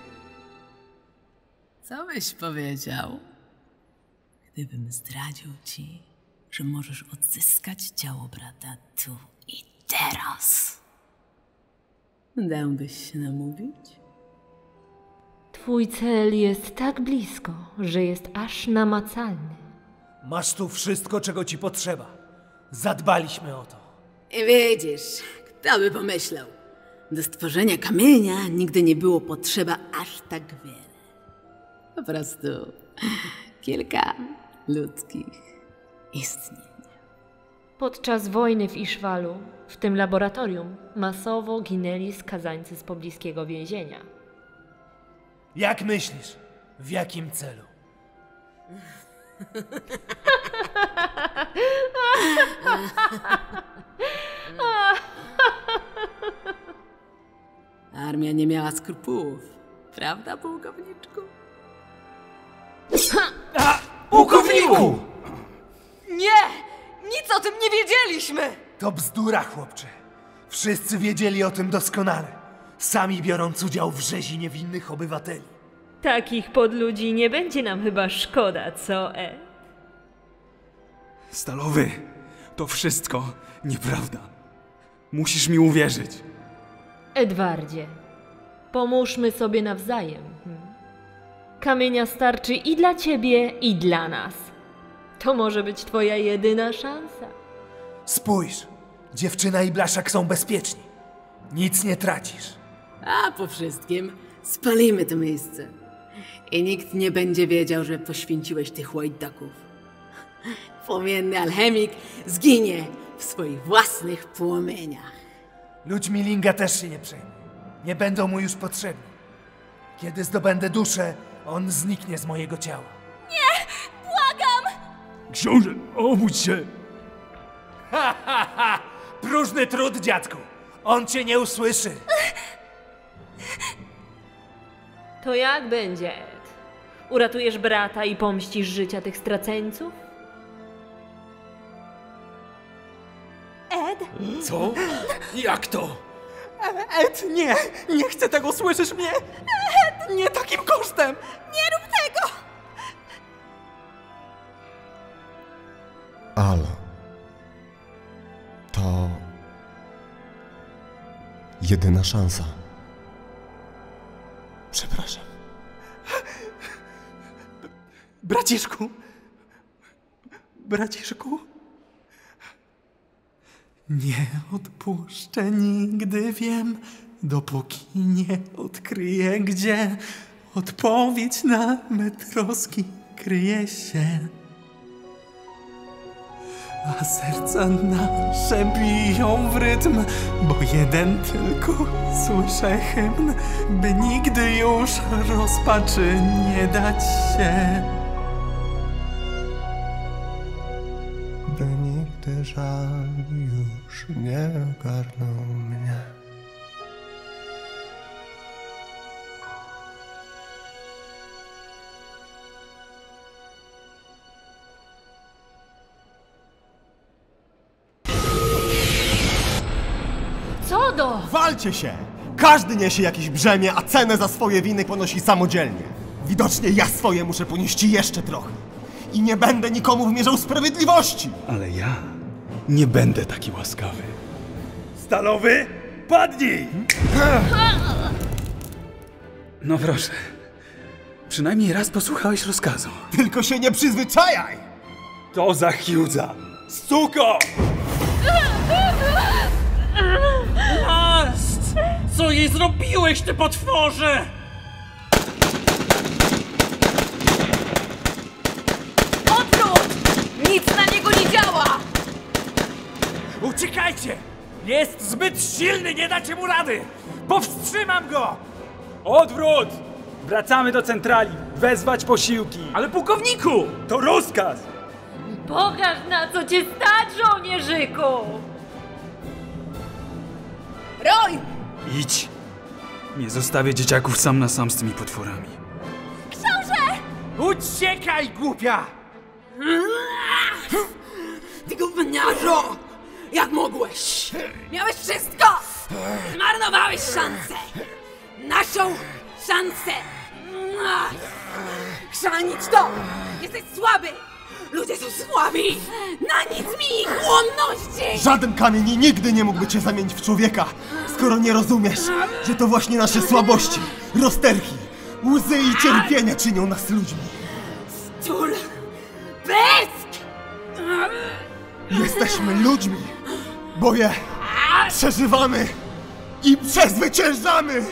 U: Co byś powiedział, gdybym zdradził ci, że możesz odzyskać ciało brata tu i teraz? Dałbyś się namówić?
H: Twój cel jest tak blisko, że jest aż namacalny.
L: Masz tu wszystko, czego ci potrzeba. Zadbaliśmy o to.
U: I widzisz, kto by pomyślał? Do stworzenia kamienia nigdy nie było potrzeba aż tak wiele. Po prostu kilka ludzkich istnień.
H: Podczas wojny w Ishwalu, w tym laboratorium, masowo ginęli skazańcy z pobliskiego więzienia.
L: Jak myślisz? W jakim celu?
U: Armia nie miała skrupułów, prawda, pułkowniczku?
L: A, pułkowniku!
N: Nie! Nic o tym nie wiedzieliśmy!
L: To bzdura, chłopcze. Wszyscy wiedzieli o tym doskonale. Sami biorąc udział w rzezi niewinnych obywateli.
H: Takich podludzi nie będzie nam chyba szkoda, co, Ed?
Q: Stalowy, to wszystko nieprawda. Musisz mi uwierzyć.
H: Edwardzie, pomóżmy sobie nawzajem. Hmm? Kamienia starczy i dla ciebie, i dla nas. To może być twoja jedyna szansa.
L: Spójrz, dziewczyna i blaszak są bezpieczni. Nic nie tracisz.
U: A po wszystkim spalimy to miejsce. I nikt nie będzie wiedział, że poświęciłeś tych łajdaków. Płomienny alchemik zginie w swoich własnych płomieniach.
L: Ludźmi Linga też się nie przejmuj. Nie będą mu już potrzebni. Kiedy zdobędę duszę, on zniknie z mojego ciała.
D: Nie! Błagam!
Q: Książę, obudź się!
L: Ha, ha, ha! Próżny trud, dziadku! On cię nie usłyszy!
H: To jak będzie, Ed? Uratujesz brata i pomścisz życia tych straceńców?
N: Ed?
L: Co? Jak to?
I: Ed, nie! Nie chcę tego, słyszysz mnie? Ed! Nie takim kosztem!
N: Nie rób tego!
A: Al. To... jedyna szansa. Przepraszam.
I: Braciszku. Braciszku. Nie odpuszczę nigdy, wiem, dopóki nie odkryję, gdzie odpowiedź na me troski kryje się. a serca nasze biją w rytm, bo jeden tylko słyszę hymn, by nigdy już rozpaczy nie dać się.
T: By nigdy żal już nie ogarnął mnie.
H: Co do?
A: Walcie się! Każdy niesie jakieś brzemię, a cenę za swoje winy ponosi samodzielnie. Widocznie ja swoje muszę ponieść jeszcze trochę. I nie będę nikomu wymierzał sprawiedliwości!
Q: Ale ja nie będę taki łaskawy. Stalowy, padnij! No proszę. Przynajmniej raz posłuchałeś rozkazu.
A: Tylko się nie przyzwyczajaj!
Q: To za Hughesa! Suko!
E: Last! Co jej zrobiłeś, ty potworze?
N: Odwrót! Nic na niego nie działa!
L: Uciekajcie! Jest zbyt silny, nie dacie mu rady! Powstrzymam go!
Q: Odwrót! Wracamy do centrali. Wezwać posiłki.
L: Ale pułkowniku!
Q: To rozkaz!
H: Pokaż, na co cię stać, żołnierzyku!
N: Roy!
Q: Idź. Nie zostawię dzieciaków sam na sam z tymi potworami.
N: Książę!
L: Uciekaj, głupia!
U: Ty gówniarzu! Jak mogłeś? Miałeś wszystko! Zmarnowałeś szansę! Naszą szansę! Chrzanić to! Jesteś słaby! Ludzie są słabi! Na nic mi ich ułomności!
A: Żaden kamień nigdy nie mógłby cię zamienić w człowieka, skoro nie rozumiesz, że to właśnie nasze słabości, rozterki, łzy i cierpienie czynią nas ludźmi.
U: Stul! Pysk!
A: Jesteśmy ludźmi, bo je przeżywamy i przezwyciężamy!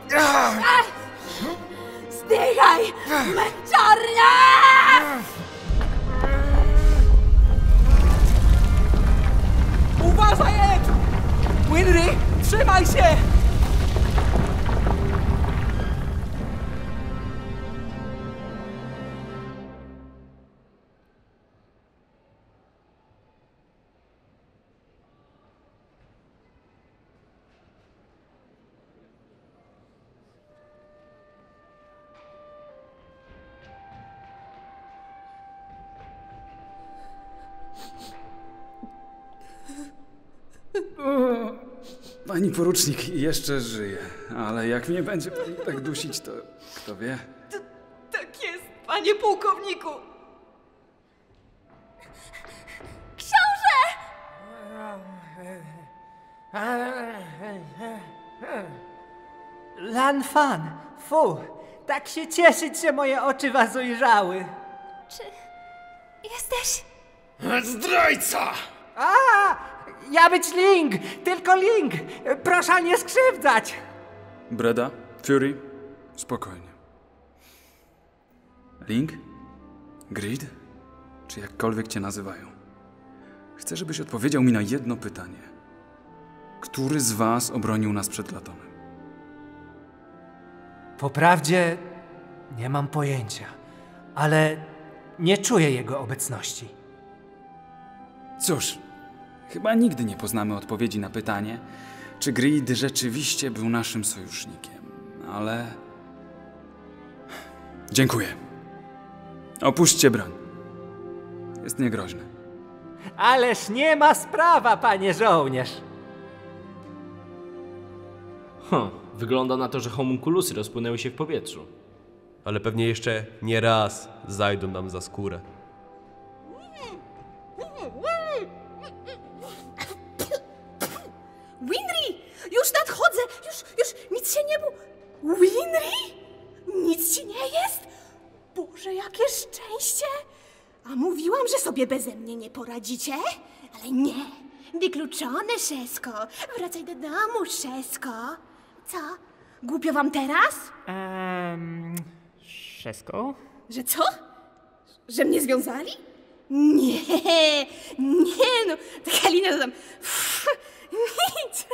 U: Zdychaj! Męczarnia!
L: Uważaj, Ed! Winry, trzymaj się!
Q: Pani porucznik jeszcze żyje, ale jak mnie będzie pani tak dusić, to kto wie?
N: Tak jest, panie pułkowniku! Książę!
L: Lan Fan, fu, tak się cieszyć, że moje oczy was ujrzały.
D: Czy jesteś...
Q: Zdrajca!
L: A, ja być Ling, tylko Ling. Proszę nie skrzywdzać.
Q: Breda, Fury, spokojnie. Ling? Greed? Czy jakkolwiek cię nazywają? Chcę, żebyś odpowiedział mi na jedno pytanie. Który z was obronił nas przed Latonem?
L: Po prawdzie nie mam pojęcia, ale nie czuję jego obecności.
Q: Cóż, chyba nigdy nie poznamy odpowiedzi na pytanie, czy Greed rzeczywiście był naszym sojusznikiem, ale... Dziękuję. Opuśćcie broń. Jest niegroźny.
L: Ależ nie ma sprawa, panie żołnierz.
O: Hm, wygląda na to, że homunkulusy rozpłynęły się w powietrzu.
F: Ale pewnie jeszcze nie raz zajdą nam za skórę.
B: Winry! Już nadchodzę! Już, już nic się nie było... Winry? Nic ci nie jest? Boże, jakie szczęście! A mówiłam, że sobie beze mnie nie poradzicie? Ale nie! Wykluczone, Szesko! Wracaj do domu, Szesko! Co? Głupio wam teraz?
S: Ehm... Szesko?
B: Że co? Że mnie związali? Nie, nie no, ta Halina to tam... Pff, nic.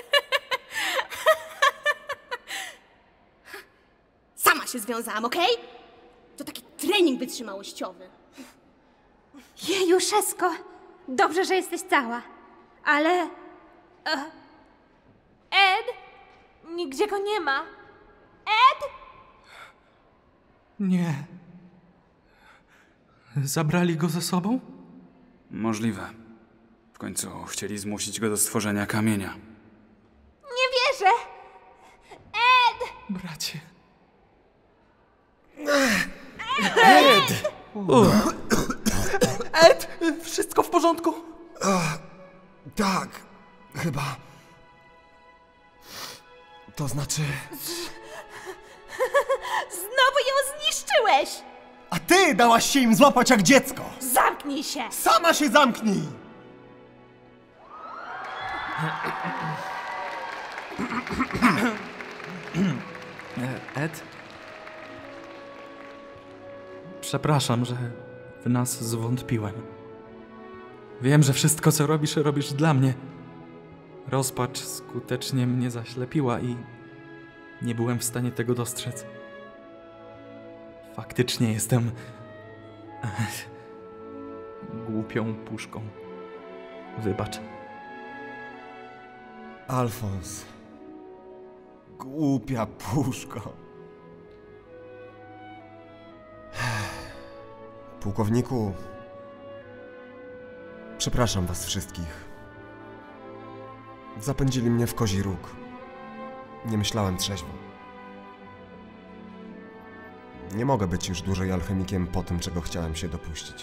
B: Sama się związałam, okej? Okay? To taki trening wytrzymałościowy.
G: Jeju, Szesko, dobrze, że jesteś cała, ale... E... Ed? Nigdzie go nie ma. Ed?
J: Nie. Zabrali go ze sobą?
W: Możliwe. W końcu chcieli zmusić go do stworzenia kamienia.
G: Nie wierzę! Ed!
J: Bracie.
P: Ed!
J: Ed! Wszystko w porządku?
A: Ach, tak, chyba. To znaczy...
G: Znowu ją zniszczyłeś!
A: A ty dałaś się im złapać jak dziecko!
G: Zamknij się!
A: Sama się zamknij!
J: Ed? Przepraszam, że w nas zwątpiłem. Wiem, że wszystko, co robisz, robisz dla mnie. Rozpacz skutecznie mnie zaślepiła i nie byłem w stanie tego dostrzec. Faktycznie jestem... głupią puszką. Wybacz.
A: Alfons. Głupia puszko. Pułkowniku, przepraszam was wszystkich. Zapędzili mnie w kozi róg. Nie myślałem trzeźwo. Nie mogę być już dłużej alchemikiem po tym, czego chciałem się dopuścić.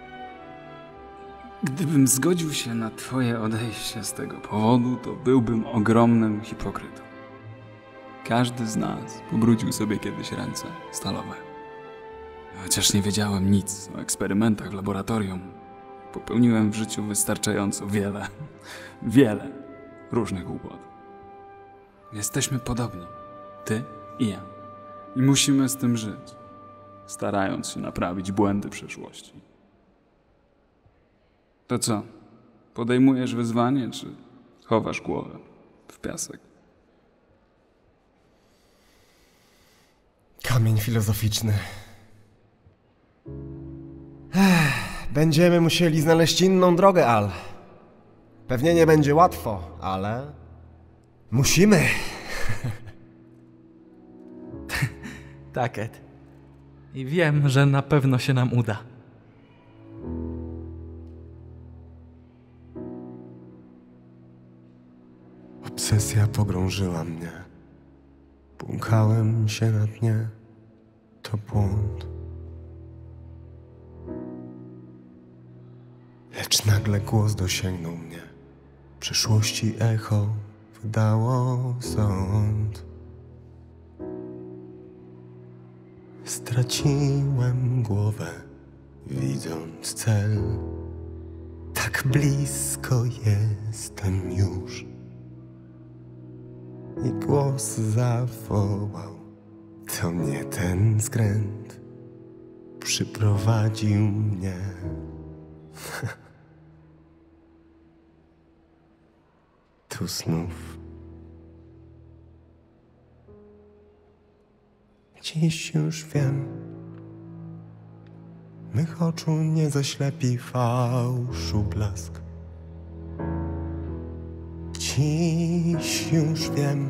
W: Gdybym zgodził się na twoje odejście z tego powodu, to byłbym ogromnym hipokrytą. Każdy z nas pobrudził sobie kiedyś ręce stalowe. Chociaż nie wiedziałem nic o eksperymentach w laboratorium, popełniłem w życiu wystarczająco wiele, wiele różnych głupot. Jesteśmy podobni, ty i ja. I musimy z tym żyć, starając się naprawić błędy przeszłości. To co? Podejmujesz wyzwanie, czy chowasz głowę w piasek?
A: Kamień filozoficzny. Ech, będziemy musieli znaleźć inną drogę, Al. Pewnie nie będzie łatwo, ale... musimy!
J: Tak, Ed. I wiem, że na pewno się nam uda.
A: Obsesja pogrążyła mnie. Błąkałem się na dnie. To błąd. Lecz nagle głos dosięgnął mnie. Przyszłości echo wydało sąd. Straciłem głowę, widząc cel. Tak blisko jestem już. I głos zawołał. To nie ten skręt przyprowadził mnie. Tu znów. Dziś już wiem, mych oczu nie zaślepi fałszu blask. Dziś już wiem,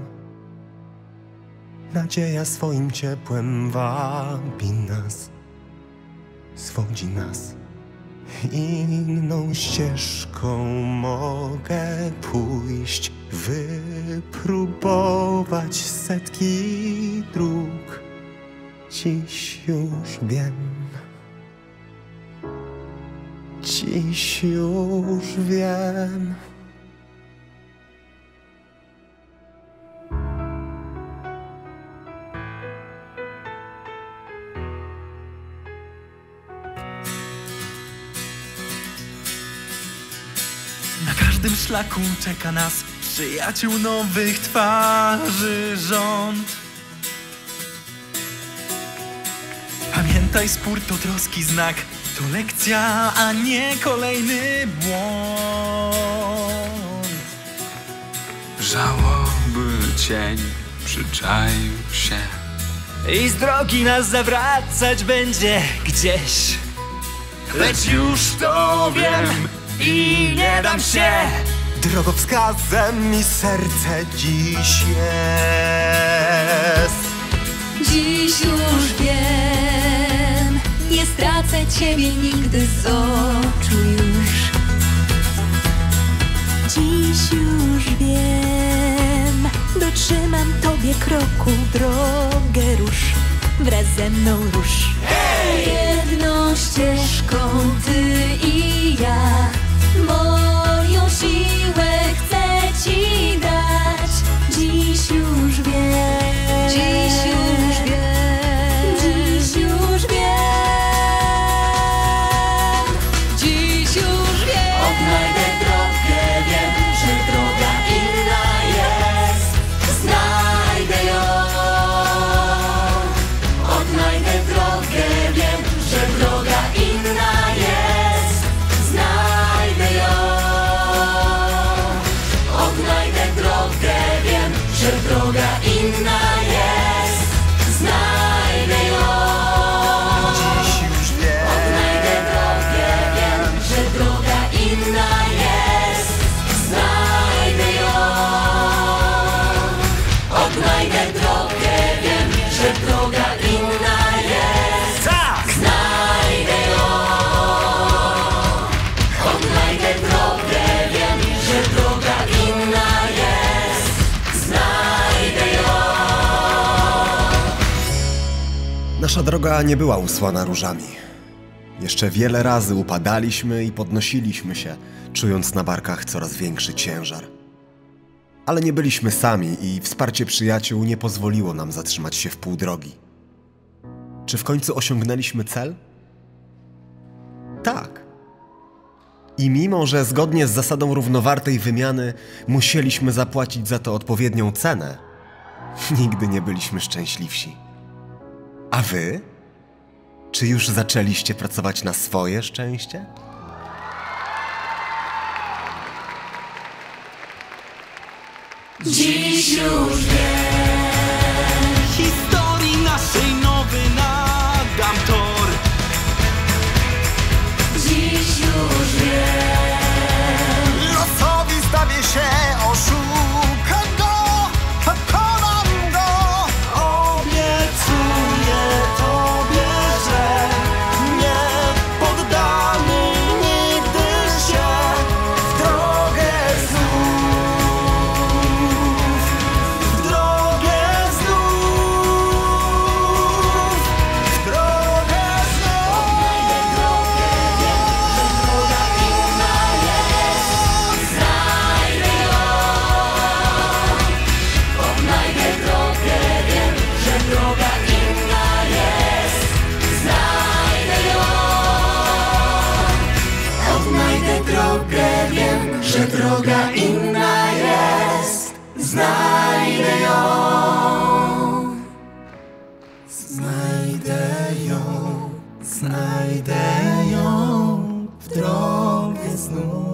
A: nadzieja swoim ciepłem wabi nas, swodzi nas. Inną ścieżką mogę pójść, wypróbować setki dróg. Dziś już wiem, dziś już wiem.
X: Na każdym szlaku czeka nas przyjaciół nowych twarzy rząd. Pamiętaj, spór to troski znak, To lekcja, a nie kolejny błąd.
W: Żałoby cień przyczaił się
X: I z drogi nas zawracać będzie gdzieś. Lecz już to wiem i nie dam się.
T: Drogowskazem mi serce dziś jest.
D: Dziś już wiem, nie stracę Ciebie nigdy z oczu już. Dziś już wiem, dotrzymam Tobie kroku, drogę rusz, wraz ze mną rusz. Hej! Jedną ścieżką Ty i ja, moją siłę chcę Ci dać. Dziś już wiem, dziś już wiem, dziś już wiem, dziś już wiem.
R: Odnajdę drogę, wiem, że droga inna jest. Znajdę ją. Odnajdę drogę, wiem, że droga inna jest. Znajdę ją. Odnajdę drogę, wiem, że droga inna jest. Znajdę ją.
T: Dziś już wiem.
R: Odnajdę drogę, wiem, że droga inna jest. Znajdę ją. Odnajdę drogę, wiem, że droga inna jest. Znajdę ją. Odnajdę drogę, wiem, że droga inna jest. Znajdę ją.
A: Nasza droga nie była usłana różami. Jeszcze wiele razy upadaliśmy i podnosiliśmy się, czując na barkach coraz większy ciężar. Ale nie byliśmy sami i wsparcie przyjaciół nie pozwoliło nam zatrzymać się w pół drogi. Czy w końcu osiągnęliśmy cel? Tak. I mimo, że zgodnie z zasadą równowartej wymiany musieliśmy zapłacić za to odpowiednią cenę, nigdy nie byliśmy szczęśliwsi. A wy? Czy już zaczęliście pracować na swoje szczęście?
R: Dziś już wiem.
X: Historii naszej nowy nadam tor.
R: Dziś już wiem.
T: Losowi stawię się, oszukam go, pokonam go. Obiecuję Tobie, że nie poddamy nigdy się w drogę znów, w drogę znów, w drogę znów.
R: Odnajdę drogę, wiem, że droga inna jest. Znajdę ją. Odnajdę drogę, wiem, że droga inna jest. Znajdę ją. Znajdę ją. Znajdę ją. W drogę znów.